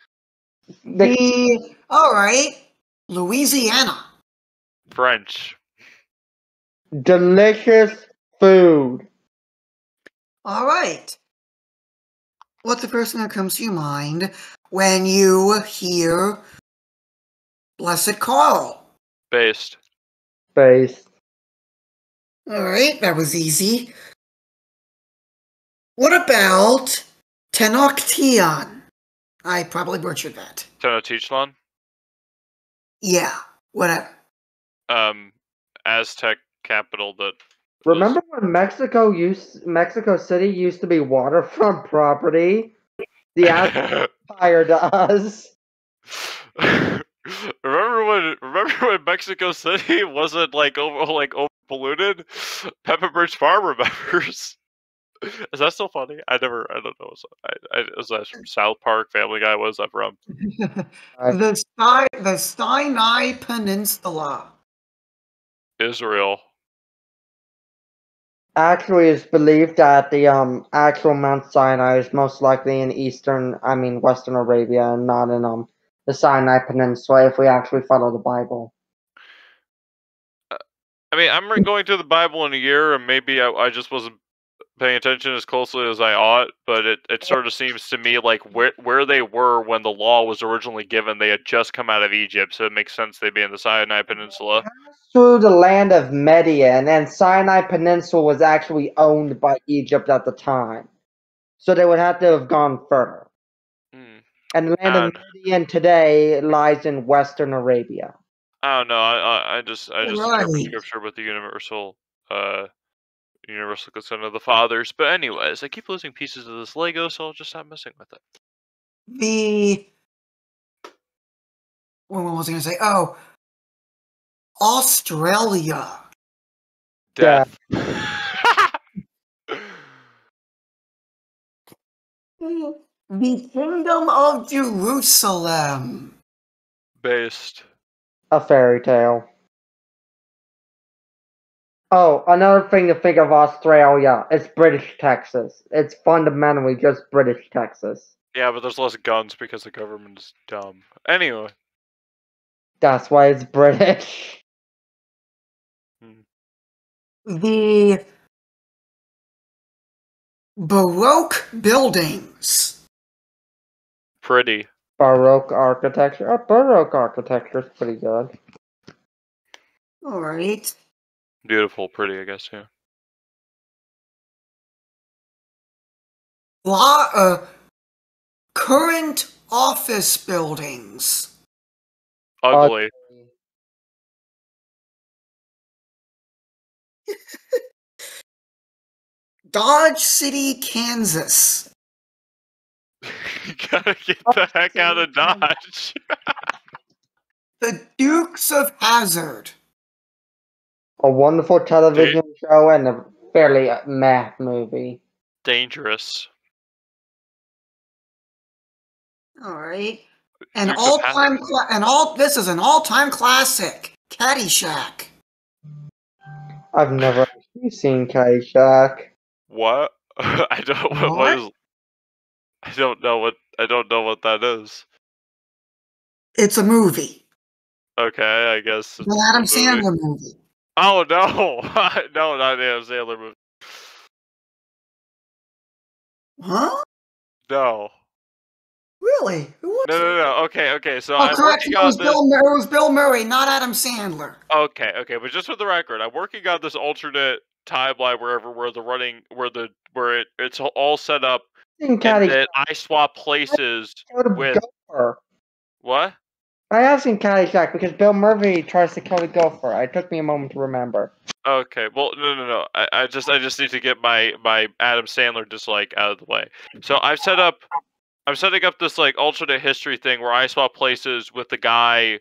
S1: All right, Louisiana.
S2: French.
S3: Delicious food.
S1: All right. What's the first thing that comes to your mind when you hear Blessed Carl?
S2: Based.
S3: Based.
S1: All right, that was easy. What about Tenochtitlan? I probably butchered that.
S2: Tenochtitlan.
S1: Yeah, whatever.
S2: Aztec capital that.
S3: Remember when Mexico City used to be waterfront property? The Empire does.
S2: remember when Mexico City wasn't like over polluted? Pepper Bridge Farm remembers. Is that still funny? I don't know. Is that from South Park? Family Guy? What is that from?
S1: The Sinai Peninsula.
S2: Israel.
S3: Actually, it's believed that the actual Mount Sinai is most likely in Western Arabia, and not in the Sinai Peninsula. If we actually follow the Bible.
S2: I mean, I'm going through the Bible in a year, and maybe I just wasn't paying attention as closely as I ought, but it sort of seems to me like where they were when the law was originally given, they had just come out of Egypt, so it makes sense they'd be in the Sinai Peninsula.
S3: Through the land of Median, and Sinai Peninsula was actually owned by Egypt at the time, so they would have to have gone further. And the land of Median today lies in Western Arabia.
S2: I don't know. I just
S1: Right.
S2: interpret scripture with the universal consent of the fathers. But anyways, I keep losing pieces of this Lego, so I'll just stop messing with it.
S1: What was I going to say? Oh, Australia.
S2: Death.
S1: The Kingdom of Jerusalem.
S2: Based.
S3: A fairy tale. Oh, another thing to think of Australia, it's British Texas. It's fundamentally just British Texas.
S2: Yeah, but there's less guns because the government is dumb. Anyway.
S3: That's why it's British.
S1: The Baroque buildings.
S2: Pretty.
S3: Baroque architecture. Oh, Baroque architecture is pretty good.
S1: All right.
S2: Beautiful, pretty, I guess, yeah.
S1: Current office buildings.
S2: Ugly.
S1: Dodge City, Kansas.
S2: You gotta get the heck out of Dodge.
S1: The Dukes of Hazzard.
S3: A wonderful television show and a fairly meh movie.
S2: Dangerous.
S1: All right.
S2: Dukes of Hazzard.
S1: This is an all-time classic, Caddyshack.
S3: I've never actually seen Caddyshack.
S2: What? I don't. What is? I don't know what. I don't know what that is.
S1: It's a movie.
S2: Okay, I guess
S1: It's
S2: it's
S1: an Adam
S2: a movie.
S1: Sandler movie.
S2: Oh no! No, not Adam Sandler movie.
S1: Huh?
S2: No.
S1: Really? Who was
S2: No,
S1: it?
S2: no, no. Okay. So
S1: Oh,
S2: I'm
S1: correct.
S2: working
S1: It
S2: on
S1: was
S2: this.
S1: It was Bill Murray, not Adam Sandler.
S2: Okay. But just for the record, I'm working on this alternate timeline where it's all set up,
S3: In
S2: and
S3: Caddyshack,
S2: then I swap places
S3: kill the
S2: with
S3: gopher.
S2: what?
S3: I have seen Caddyshack because Bill Murray tries to kill the gopher. It took me a moment to remember.
S2: Okay. Well, no. I just need to get my Adam Sandler dislike out of the way. So I'm setting up this like alternate history thing where I swap places with the guy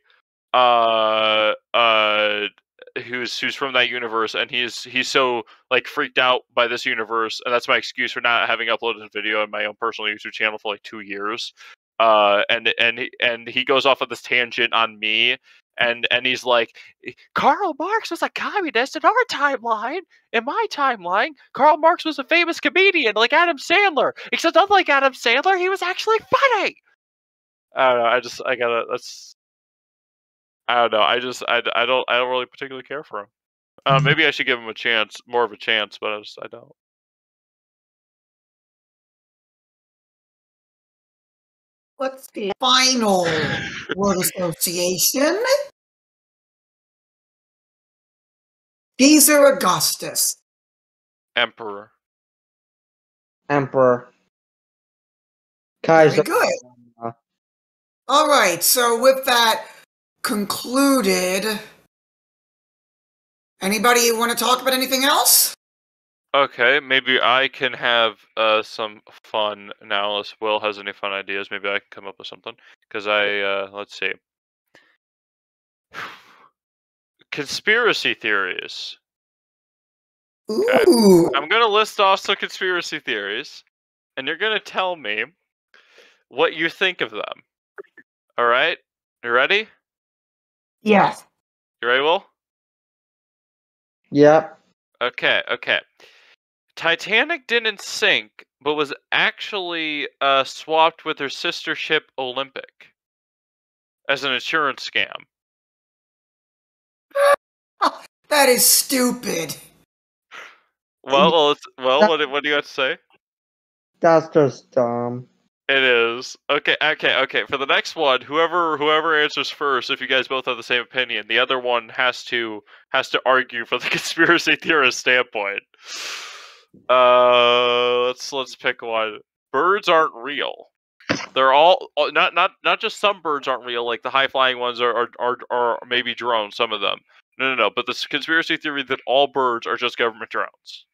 S2: who's from that universe, and he's so like freaked out by this universe, and that's my excuse for not having uploaded a video on my own personal YouTube channel for like 2 years. And he goes off on this tangent on me, and he's like, Karl Marx was a communist in our timeline. In my timeline, Karl Marx was a famous comedian like Adam Sandler, except unlike Adam Sandler, he was actually funny. I don't know. I gotta. I don't know. I don't really particularly care for him. Maybe I should give him a chance, more of a chance, but I don't.
S1: What's the final word association? Caesar Augustus.
S2: Emperor.
S3: Emperor.
S1: Very
S3: Kaiser.
S1: good. All right, so with that concluded, anybody want to talk about anything else?
S2: Okay, maybe I can have some fun now. Unless Will has any fun ideas, maybe I can come up with something. Because let's see. Conspiracy theories. Okay.
S1: Ooh.
S2: I'm gonna list off some conspiracy theories, and you're gonna tell me what you think of them. All right? You ready?
S1: Yes.
S2: You ready, Will?
S3: Yep.
S2: Okay. Titanic didn't sink, but was actually swapped with her sister ship Olympic as an insurance scam.
S1: That is stupid.
S2: Well, what do you have to say?
S3: That's just dumb.
S2: It is. Okay. For the next one, whoever answers first, if you guys both have the same opinion, the other one has to argue from the conspiracy theorist standpoint. Let's pick one. Birds aren't real. They're all not just some birds aren't real. Like the high flying ones are maybe drones. Some of them. No. But the conspiracy theory that all birds are just government drones.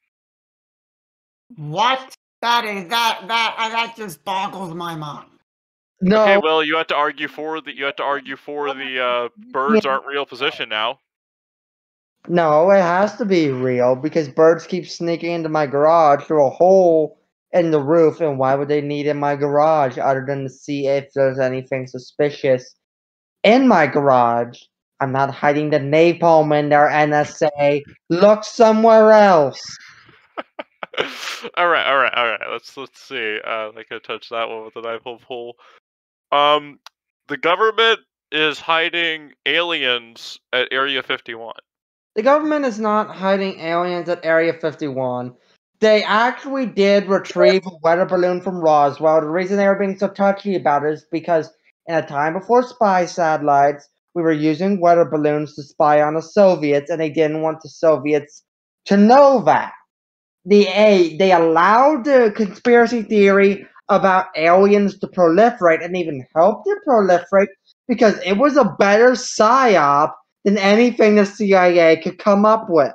S1: What? That just boggles my mind.
S3: No.
S2: Okay, well, you have to argue for the birds aren't real position now.
S3: No, it has to be real because birds keep sneaking into my garage through a hole in the roof, and why would they need in my garage other than to see if there's anything suspicious in my garage? I'm not hiding the napalm in there, NSA. Look somewhere else.
S2: All right. Let's see. I can touch that one with a knife hole. The government is hiding aliens at Area 51.
S3: The government is not hiding aliens at Area 51. They actually did retrieve a weather balloon from Roswell. The reason they were being so touchy about it is because in a time before spy satellites, we were using weather balloons to spy on the Soviets, and they didn't want the Soviets to know that. They allowed the conspiracy theory about aliens to proliferate and even helped it proliferate because it was a better psyop than anything the CIA could come up with.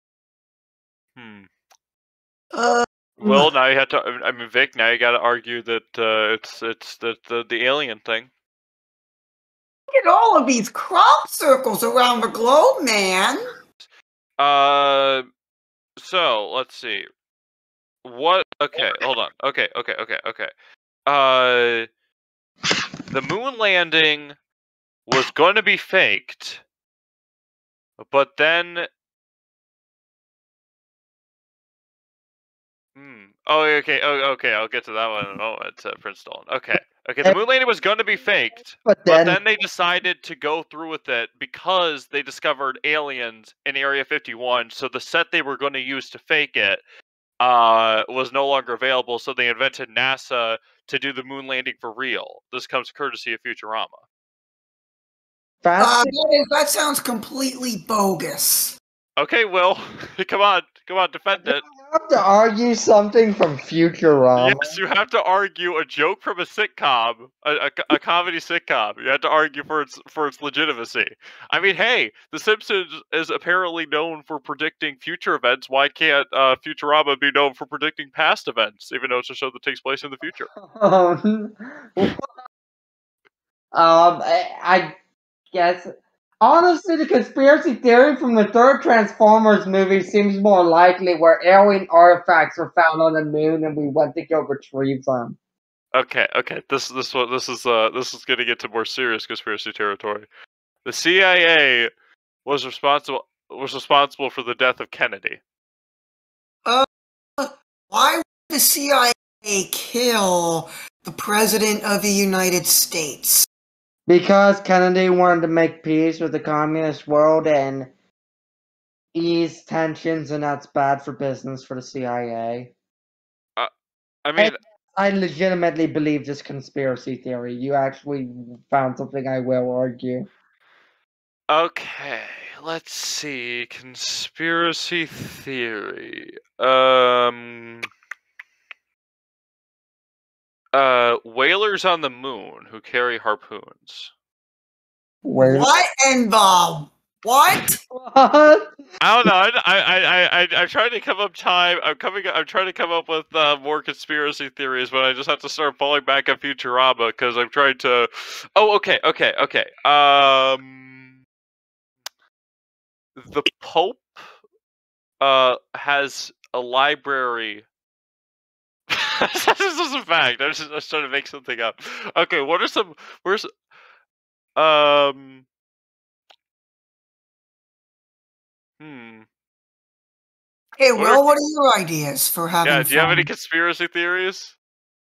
S2: Well, now you have to. I mean, Vic. Now you got to argue that it's the alien thing.
S1: Look at all of these crop circles around the globe, man.
S2: So let's see. What? Okay, hold on. Okay. the moon landing was going to be faked, but then... Oh, okay. Oh, okay. I'll get to that one in a moment, Prince Dolan. Okay. The moon landing was going to be faked, but then they decided to go through with it because they discovered aliens in Area 51. So the set they were going to use to fake it was no longer available. So they invented NASA to do the moon landing for real. This comes courtesy of Futurama.
S1: That sounds completely bogus.
S2: Okay, Will, come on, defend it.
S3: You have to argue something from Futurama.
S2: Yes, you have to argue a joke from a sitcom, a comedy sitcom. You have to argue for its legitimacy. I mean, hey, The Simpsons is apparently known for predicting future events. Why can't Futurama be known for predicting past events, even though it's a show that takes place in the future?
S3: I guess. Honestly, the conspiracy theory from the third Transformers movie seems more likely, where alien artifacts were found on the moon and we went to go retrieve them.
S2: Okay. This is going to get to more serious conspiracy territory. The CIA was responsible for the death of Kennedy.
S1: Why would the CIA kill the President of the United States?
S3: Because Kennedy wanted to make peace with the communist world and ease tensions, and that's bad for business for the CIA. I legitimately believe this conspiracy theory. You actually found something I will argue.
S2: Okay, let's see. Conspiracy theory. Whalers on the moon who carry harpoons.
S1: What in the what?
S3: What?
S2: I don't know. I'm trying to come up I'm trying to come up with more conspiracy theories, but I just have to start falling back on Futurama because I'm trying to. Oh, okay. The Pope has a library. This is a fact. I was trying to make something up. Okay,
S1: Hey, Will, what are your ideas for having fun?
S2: Do you have any conspiracy theories?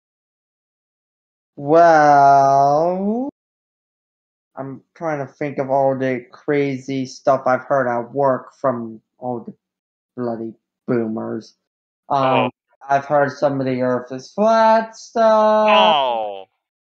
S3: Well, I'm trying to think of all the crazy stuff I've heard at work from all the bloody boomers. I've heard some of the Earth is flat stuff.
S2: Oh,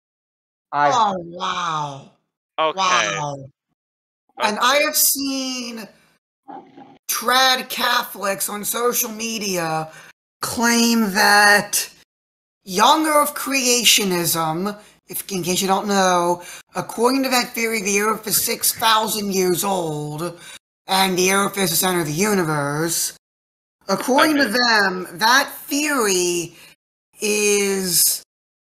S1: wow.
S2: Okay.
S1: Wow. And I have seen trad Catholics on social media claim that young Earth creationism, in case you don't know, according to that theory, the Earth is 6,000 years old, and the Earth is the center of the universe. According to them, that theory is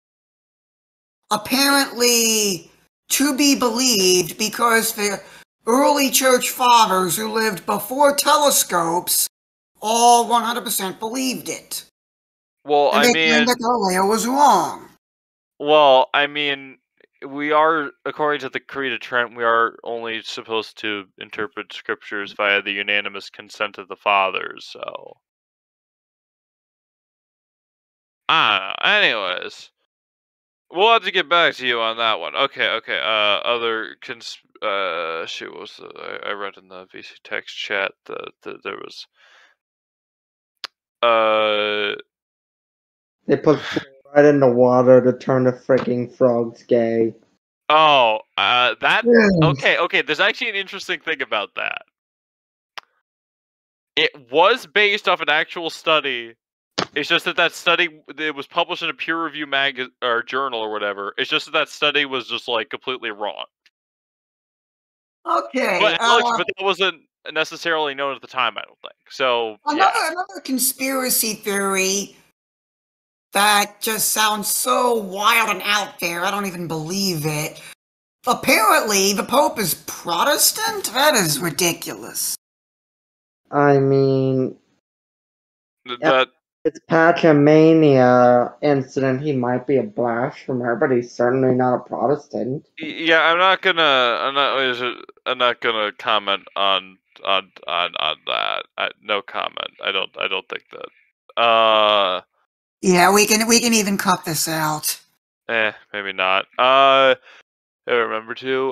S1: apparently to be believed because the early church fathers who lived before telescopes all 100% believed it.
S2: Well,
S1: and they claimed that Galileo was wrong.
S2: Well, I mean, we are, according to the Creed of Trent, we are only supposed to interpret scriptures via the unanimous consent of the fathers, so... I don't know. Anyways, we'll have to get back to you on that one. Okay. Other shoot, what was I read in the VC text chat that there was
S3: they put right in the water to turn the freaking frogs gay.
S2: Oh, that okay. There's actually an interesting thing about that. It was based off an actual study. It's just that study, it was published in a peer review or journal or whatever. It's just that study was just like completely wrong.
S1: Okay.
S2: But that wasn't necessarily known at the time, I don't think. So
S1: another conspiracy theory that just sounds so wild and out there, I don't even believe it. Apparently, the Pope is Protestant? That is ridiculous.
S3: I mean... It's Patrimania incident. He might be a blasphemer, but he's certainly not a Protestant.
S2: Yeah, I'm not gonna comment on that. No comment. I don't think that.
S1: Yeah, we can even cut this out.
S2: Maybe not. I remember to.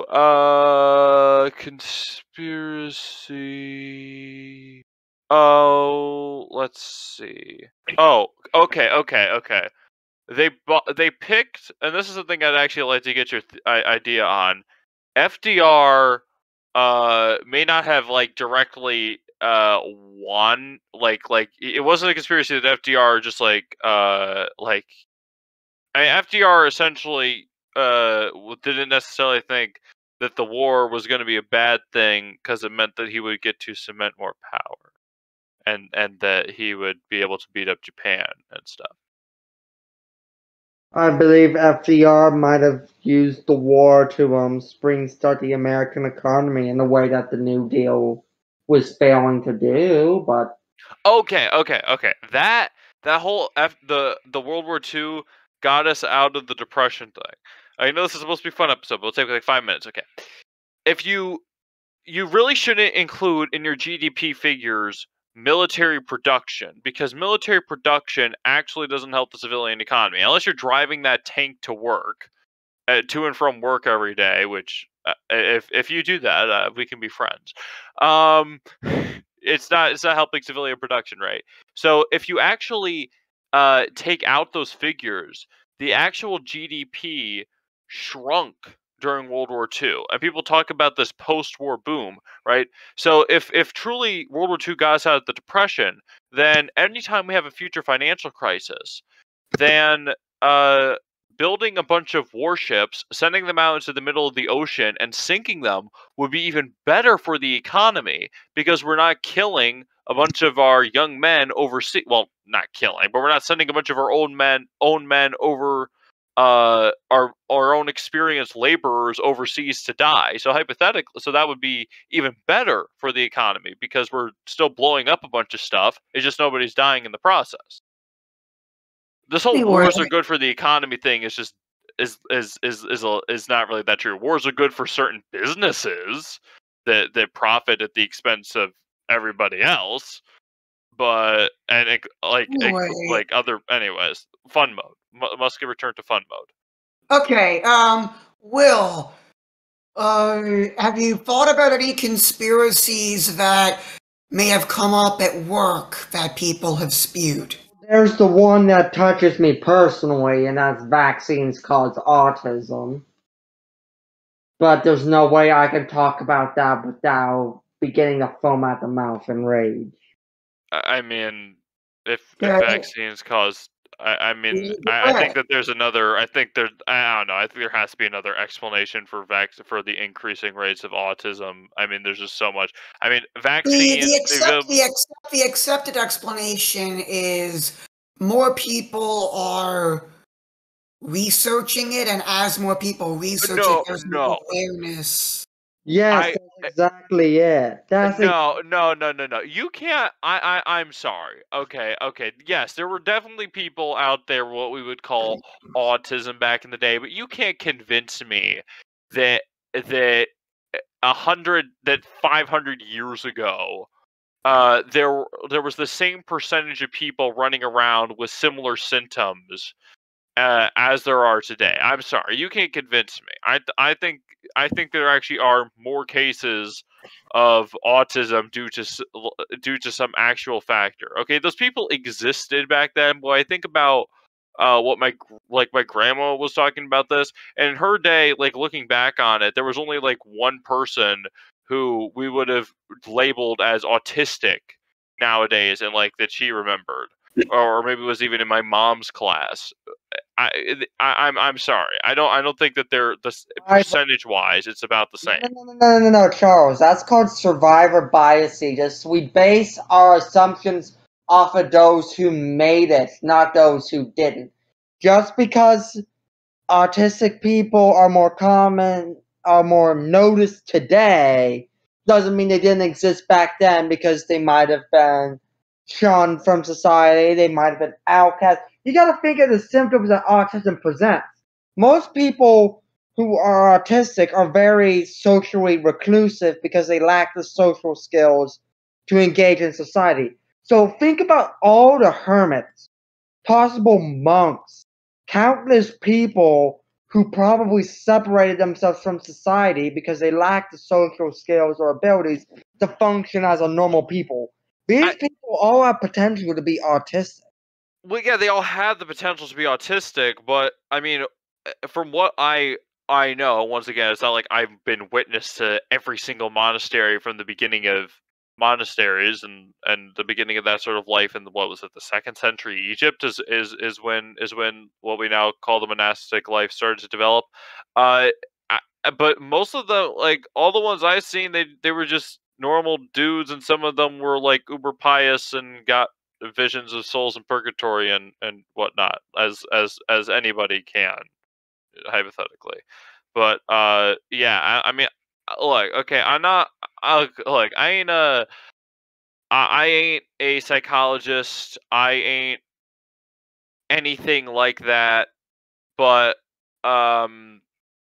S2: Conspiracy. Oh, let's see. Oh, okay. They picked, and this is something I'd actually like to get your idea on. FDR may not have like directly won, like it wasn't a conspiracy that FDR just FDR essentially didn't necessarily think that the war was going to be a bad thing because it meant that he would get to cement more power, and that he would be able to beat up Japan and stuff.
S3: I believe FDR might have used the war to spring-start the American economy in a way that the New Deal was failing to do, but
S2: Okay. That whole the World War II got us out of the Depression thing. I know this is supposed to be a fun episode, but we'll take like 5 minutes. Okay. If you really shouldn't include in your GDP figures military production, because military production actually doesn't help the civilian economy unless you're driving that tank to work, to and from work every day. Which, if you do that, we can be friends. It's not helping civilian production, right? So if you actually take out those figures, the actual GDP shrunk during World War II, and people talk about this post-war boom, right? So if truly World War II got us out of the Depression, then anytime we have a future financial crisis, then building a bunch of warships, sending them out into the middle of the ocean, and sinking them would be even better for the economy, because we're not killing a bunch of our young men overseas. Well, not killing, but we're not sending a bunch of our own men over our own experienced laborers overseas to die. So hypothetically, so that would be even better for the economy, because we're still blowing up a bunch of stuff. It's just nobody's dying in the process. This whole wars are good for the economy thing is just is not really that true. Wars are good for certain businesses that profit at the expense of everybody else, but like other, anyways. Fun mode. Must get returned to fun mode.
S1: Okay, Will, have you thought about any conspiracies that may have come up at work that people have spewed?
S3: there's the one that touches me personally, and that's vaccines cause autism. But there's no way I can talk about that without beginning to foam at the mouth in rage.
S2: I mean, if
S1: Yeah,
S2: vaccines cause, I think that there's another. I don't know. I think there has to be another explanation for the increasing rates of autism. I mean, there's just so much. I mean, vaccines.
S1: The accepted explanation is more people are researching it, and as more people research it, there's more awareness.
S3: Yes, that's exactly it.
S2: No. You can't. I'm sorry. Okay. Yes, there were definitely people out there what we would call autism back in the day, but you can't convince me that 500 years ago, there was the same percentage of people running around with similar symptoms as there are today. I'm sorry, you can't convince me. I think there actually are more cases of autism due to some actual factor. Okay, those people existed back then. But I think about what my grandma was talking about this, and in her day, like looking back on it, there was only like one person who we would have labeled as autistic nowadays, and like that she remembered, or maybe it was even in my mom's class. I'm sorry. I don't think that they're percentage wise. It's about the same.
S3: No, Charles. That's called survivor bias. Just we base our assumptions off of those who made it, not those who didn't. Just because autistic people are more common, are more noticed today, doesn't mean they didn't exist back then, because they might have been shunned from society. They might have been outcast. You got to think of the symptoms that autism presents. Most people who are autistic are very socially reclusive because they lack the social skills to engage in society. So think about all the hermits, possible monks, countless people who probably separated themselves from society because they lack the social skills or abilities to function as a normal people. These people all have potential to be autistic.
S2: Well, yeah, they all have the potential to be autistic, but I mean, from what I know, once again, it's not like I've been witness to every single monastery from the beginning of monasteries and the beginning of that sort of life in what was it, the 2nd century Egypt is when what we now call the monastic life started to develop. Uh, but most of the, like, all the ones I've seen, they were just normal dudes, and some of them were like uber pious and got visions of souls in purgatory and whatnot, as anybody can, hypothetically. But yeah, I mean, look, okay, I'm not, look, I ain't a psychologist, I ain't anything like that, but um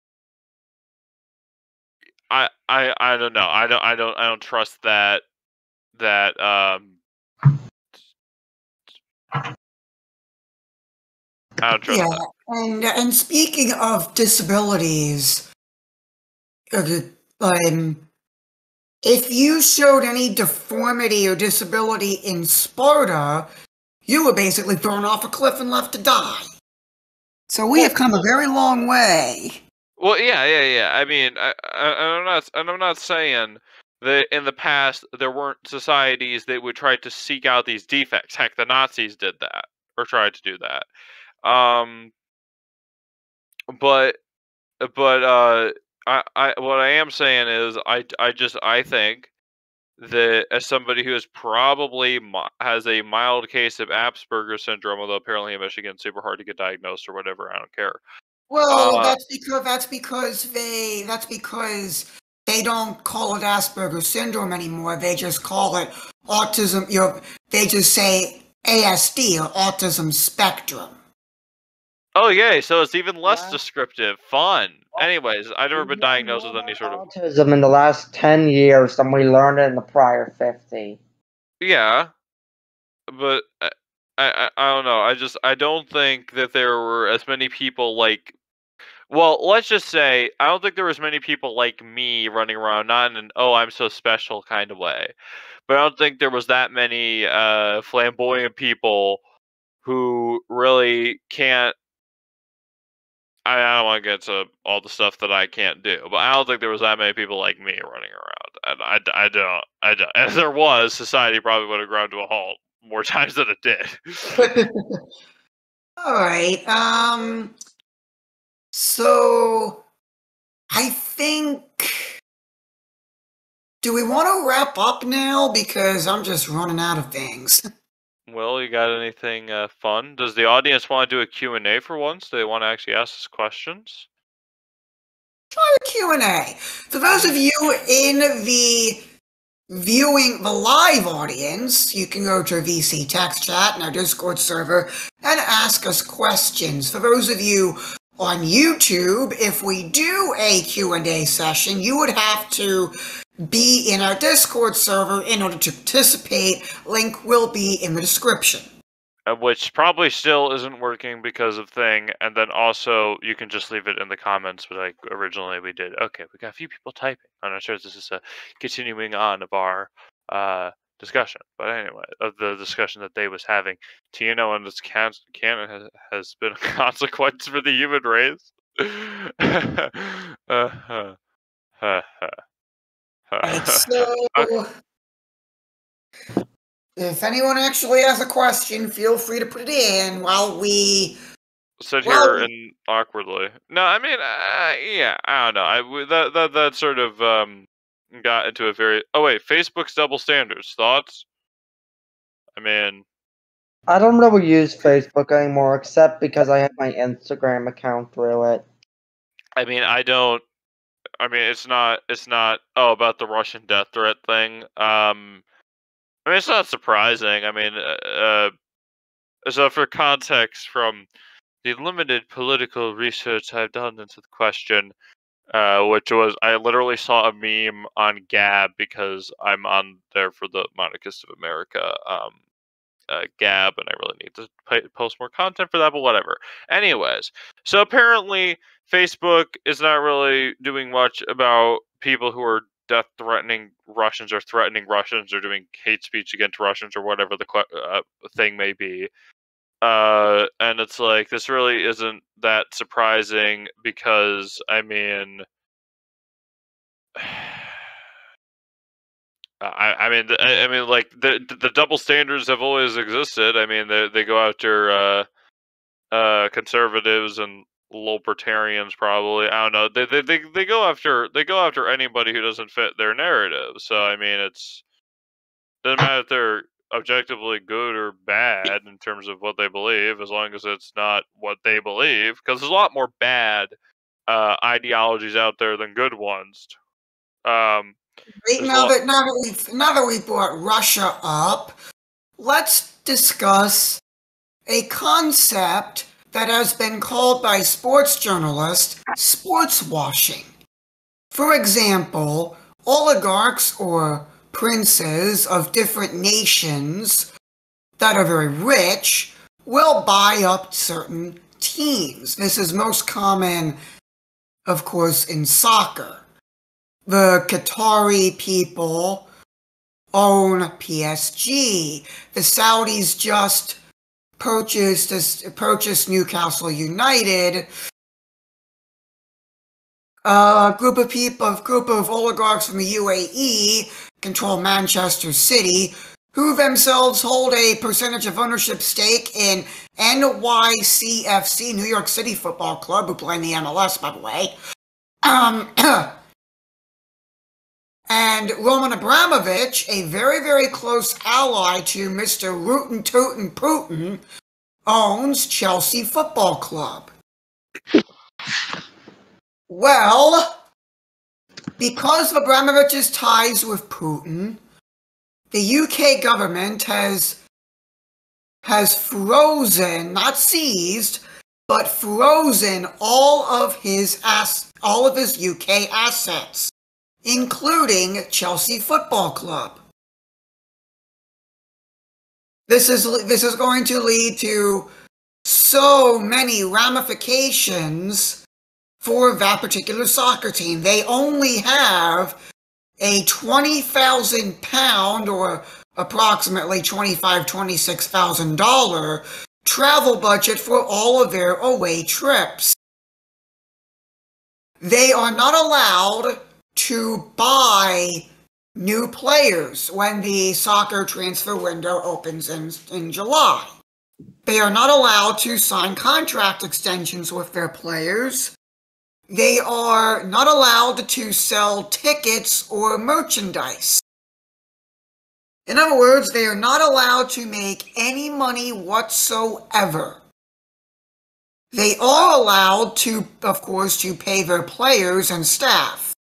S2: I don't know, I don't trust that I don't trust
S1: Yeah,
S2: that.
S1: and speaking of disabilities, uh, if you showed any deformity or disability in Sparta, you were basically thrown off a cliff and left to die. So we have come a very long way.
S2: Well, yeah. I mean, I'm not saying that in the past there weren't societies that would try to seek out these defects. Heck, the Nazis did that or tried to do that. Um, but I what I am saying is I think that as somebody who is probably has a mild case of Asperger's syndrome, although apparently in Michigan it's super hard to get diagnosed or whatever, I don't care.
S1: Well, that's because they don't call it Asperger's syndrome anymore. They just call it autism. They just say ASD or autism spectrum.
S2: Oh, yay, so it's even less
S3: Yeah.
S2: descriptive. Fun. Anyways, I've never been diagnosed with any sort of...
S3: autism in the last 10 years than we learned it in the prior 50.
S2: Yeah, but I don't know. I don't think that there were as many people like... Well, let's just say, I don't think there was many people like me running around, not in an, oh, I'm so special kind of way. But I don't think there was that many flamboyant people who really can't... I don't want to get to all the stuff that I can't do, but I don't think there was that many people like me running around, and I don't. If there was, society probably would have ground to a halt more times than it did.
S1: All right. So I think. Do we want to wrap up now? Because I'm just running out of things.
S2: Well, you got anything fun? Does the audience want to do a Q&A for once? Do they want to actually ask us questions?
S1: Try a Q&A. For those of you in the live audience, you can go to VC Text Chat in our Discord server and ask us questions. For those of you on YouTube, if we do a Q&A session, you would have to be in our Discord server in order to participate. Link will be in the description.
S2: Which probably still isn't working because of Thing, and then also you can just leave it in the comments, but like originally we did. Okay, we got a few people typing. I'm not sure if this is a continuing on of our discussion, but anyway, of the discussion that they was having. Tino and this canon has been a consequence for the human race.
S1: Right, so if anyone actually has a question, feel free to put it in while we
S2: sit here and awkwardly. No, I mean, yeah, I don't know. That sort of got into a very... Oh wait, Facebook's double standards. Thoughts? I mean,
S3: I don't really use Facebook anymore, except because I have my Instagram account through it.
S2: I mean, I don't. I mean, it's not. Oh, about the Russian death threat thing. I mean, it's not surprising. I mean, so for context, from the limited political research I've done into the question, which was I literally saw a meme on Gab because I'm on there for the Monarchist of America Gab, and I really need to post more content for that, but whatever. Anyways, so apparently Facebook is not really doing much about people who are death threatening Russians or threatening Russians or doing hate speech against Russians or whatever the thing may be. And it's like this really isn't that surprising because I mean, I mean, like the double standards have always existed. I mean, they go after conservatives and libertarians probably. I don't know. They go after anybody who doesn't fit their narrative. So I mean, it's doesn't matter if they're objectively good or bad in terms of what they believe, as long as it's not what they believe. Because there's a lot more bad ideologies out there than good ones.
S1: Wait,
S2: There's a lot.
S1: now that we brought Russia up, let's discuss a concept that has been called by sports journalists sports washing. For example, oligarchs or princes of different nations that are very rich will buy up certain teams. This is most common, of course, in soccer. The Qatari people own PSG. The Saudis just purchased Newcastle United. A group of oligarchs from the UAE control Manchester City, who themselves hold a percentage of ownership stake in NYCFC, New York City Football Club, who play in the MLS, by the way. And Roman Abramovich, a very, very close ally to Mr. Rootin' Tootin' Putin, owns Chelsea Football Club. Well, because of Abramovich's ties with Putin, the UK government has frozen, not seized, but frozen all of his UK assets, including Chelsea Football Club. This is going to lead to so many ramifications for that particular soccer team. They only have a £20,000 or approximately $26,000 travel budget for all of their away trips. They are not allowed to buy new players when the soccer transfer window opens in July. They are not allowed to sign contract extensions with their players. They are not allowed to sell tickets or merchandise. In other words, they are not allowed to make any money whatsoever. They are allowed to, of course, to pay their players and staff.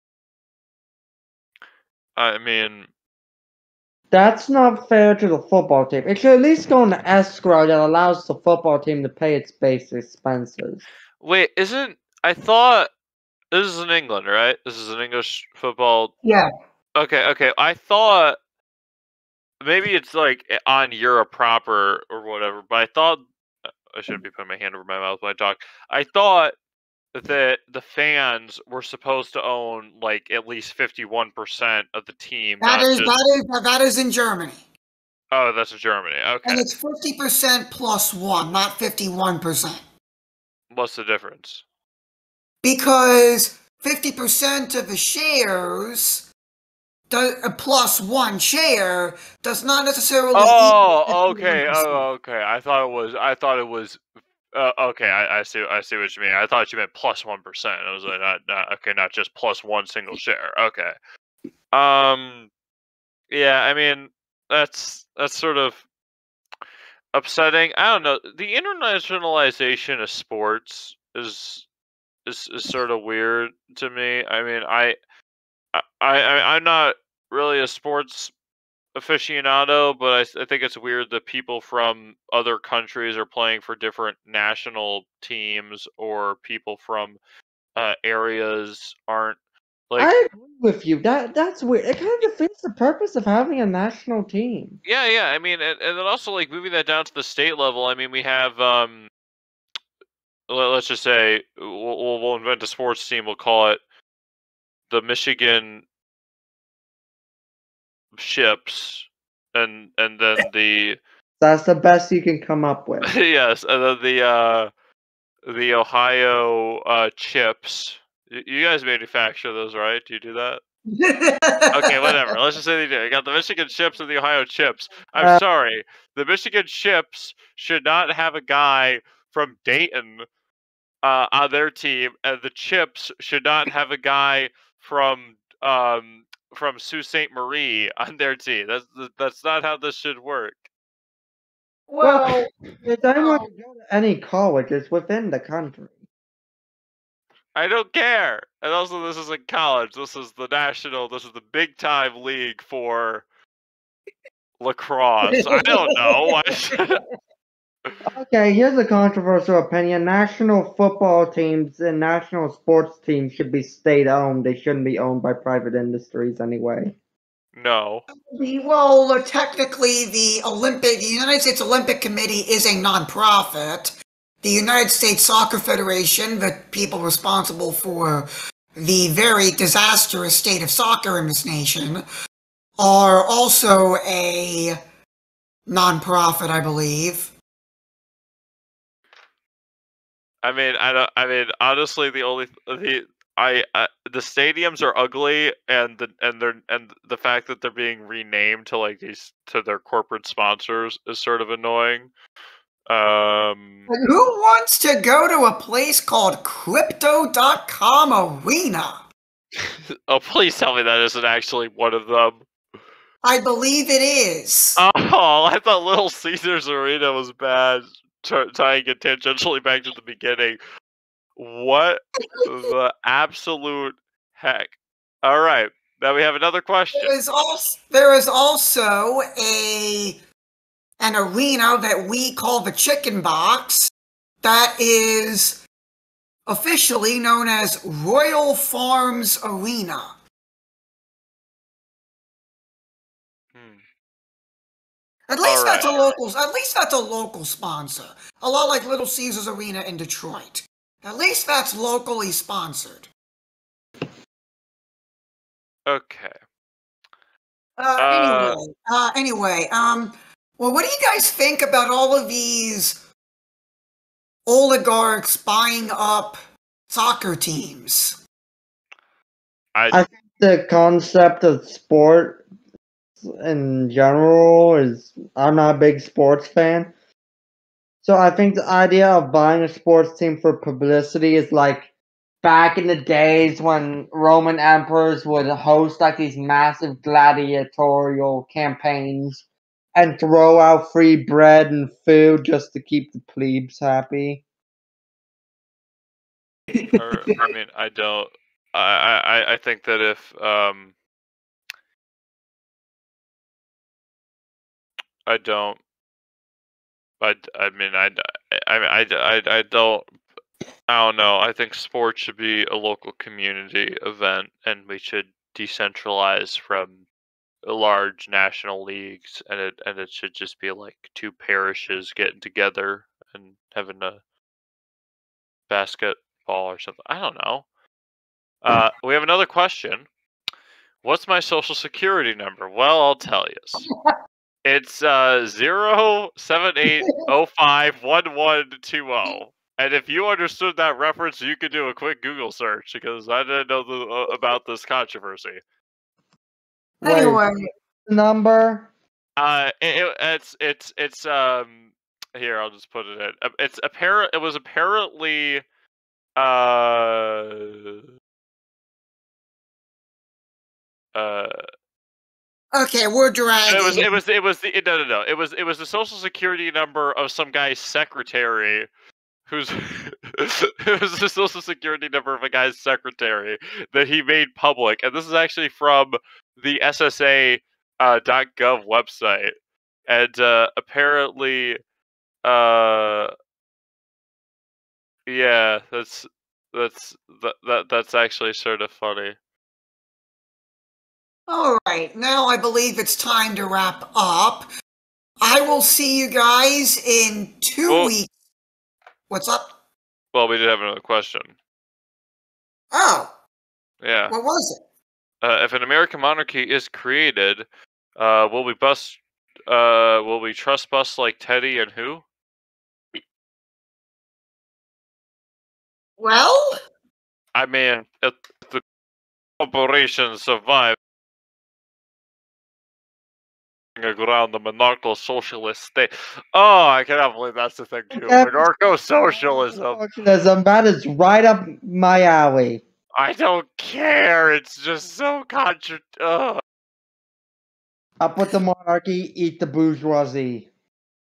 S2: I mean,
S3: That's not fair to the football team. It should at least go in an escrow that allows the football team to pay its base expenses.
S2: wait, I thought this is in England, right? This is an English football.
S1: Yeah.
S2: Okay. I thought maybe it's like on Europe proper or whatever, but I thought I shouldn't be putting my hand over my mouth when I talk. I thought that the fans were supposed to own like at least 51% of the team.
S1: That is in Germany.
S2: Oh, that's in Germany. Okay.
S1: And it's 50% plus 1, not 51%.
S2: What's the difference?
S1: Because 50% of the shares plus 1 share does not necessarily
S2: Oh, okay. Oh, okay. I thought it was. Okay, I see what you mean. I thought you meant plus 1%. I was like, not just plus one single share. Okay. Yeah. I mean, that's sort of upsetting. I don't know. The internationalization of sports is sort of weird to me. I mean, I'm not really a sports aficionado, but I think it's weird that people from other countries are playing for different national teams, or people from areas aren't like.
S3: I agree with you. That's weird. It kind of defeats the purpose of having a national team.
S2: Yeah. I mean, and then also like moving that down to the state level. I mean, we have let's just say we'll invent a sports team. We'll call it the Michigan Ships, and then the
S3: That's the best you can come up with.
S2: yes, and then the Ohio Chips. You guys manufacture those, right? Do you do that? Okay, whatever. Let's just say they do. You got the Michigan Chips and the Ohio Chips. I'm sorry. The Michigan Chips should not have a guy from Dayton on their team, and the Chips should not have a guy from Sault Ste. Marie on their team. That's not how this should work.
S3: Well, if anyone can go to any college, it's within the country.
S2: I don't care. And also, this isn't college. This is the national. This is the big time league for lacrosse. I don't know.
S3: Okay, here's a controversial opinion. National football teams and national sports teams should be state-owned. They shouldn't be owned by private industries anyway.
S2: No.
S1: Well, technically, the United States Olympic Committee is a nonprofit. The United States Soccer Federation, the people responsible for the very disastrous state of soccer in this nation, are also a nonprofit, I believe.
S2: I mean, honestly, the stadiums are ugly, and the fact that they're being renamed to like to their corporate sponsors is sort of annoying.
S1: Who wants to go to a place called Crypto.com Arena?
S2: Oh, please tell me that isn't actually one of them.
S1: I believe it is.
S2: Oh, I thought Little Caesars Arena was bad. Tying it tangentially back to the beginning. What the absolute heck? All right, now we have another question.
S1: There is also an arena that we call the Chicken Box that is officially known as Royal Farms Arena. At least that's a local sponsor. A lot like Little Caesars Arena in Detroit. At least that's locally sponsored.
S2: Okay.
S1: Anyway, well, what do you guys think about all of these oligarchs buying up soccer teams?
S3: I think the concept of sport in general is, I'm not a big sports fan. So I think the idea of buying a sports team for publicity is like back in the days when Roman emperors would host like these massive gladiatorial campaigns and throw out free bread and food just to keep the plebes happy.
S2: I mean, I don't. I think that if I don't. I mean, I don't. I don't know. I think sports should be a local community event, and we should decentralize from large national leagues, and it should just be like two parishes getting together and having a basketball or something. I don't know. We have another question. What's my social security number? Well, I'll tell you. It's 078051120. And if you understood that reference, you could do a quick Google search because I didn't know about this controversy.
S1: Anyway,
S3: number.
S2: It's here. I'll just put it in. It's apparent. It was apparently
S1: okay, we're dragging.
S2: It was the the social security number of some guy's secretary, who's it was the social security number of a guy's secretary that he made public, and this is actually from the SSA .gov website, and apparently, yeah, that's actually sort of funny.
S1: All right, now I believe it's time to wrap up. I will see you guys in 2 weeks. What's up?
S2: Well, we did have another question.
S1: Oh,
S2: Yeah.
S1: what was it?
S2: If an American monarchy is created, will we trust bust like Teddy and who?
S1: Well,
S2: I mean, if the corporation survives around the monarchical socialist state. Oh, I cannot believe that's the thing too.
S3: Okay.
S2: Monarcho-socialism.
S3: Socialism, that is right up my alley.
S2: I don't care. It's just so
S3: Up with the monarchy, eat the bourgeoisie.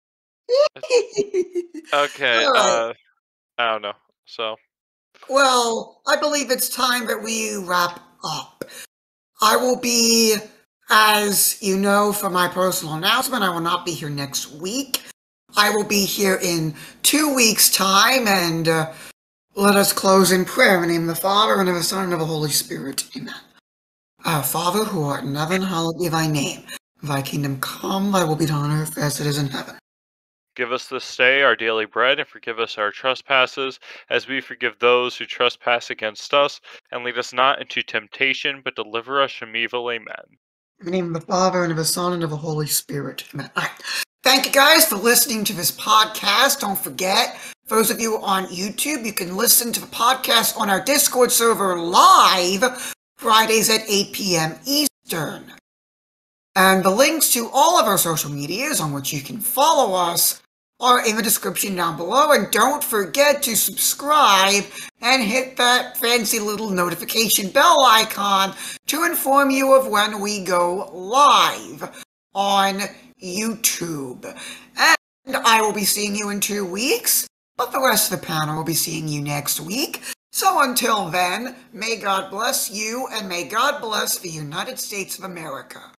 S2: Okay.
S1: All right.
S2: I don't know. So.
S1: Well, I believe it's time that we wrap up. I will be, as you know from my personal announcement, I will not be here next week. I will be here in 2 weeks' time, and let us close in prayer. In the name of the Father, and of the Son, and of the Holy Spirit. Amen. Our Father, who art in heaven, hallowed be thy name. Thy kingdom come, thy will be done on earth as it is in heaven.
S2: Give us this day our daily bread, and forgive us our trespasses, as we forgive those who trespass against us. And lead us not into temptation, but deliver us from evil. Amen.
S1: In the name of the Father, and of the Son, and of the Holy Spirit. Amen. All right. Thank you guys for listening to this podcast. Don't forget, for those of you on YouTube, you can listen to the podcast on our Discord server live Fridays at 8 p.m. Eastern. And the links to all of our social medias on which you can follow us are in the description down below. And don't forget to subscribe and hit that fancy little notification bell icon to inform you of when we go live on YouTube. And I will be seeing you in 2 weeks, but the rest of the panel will be seeing you next week. So until then, may God bless you, and may God bless the United States of America.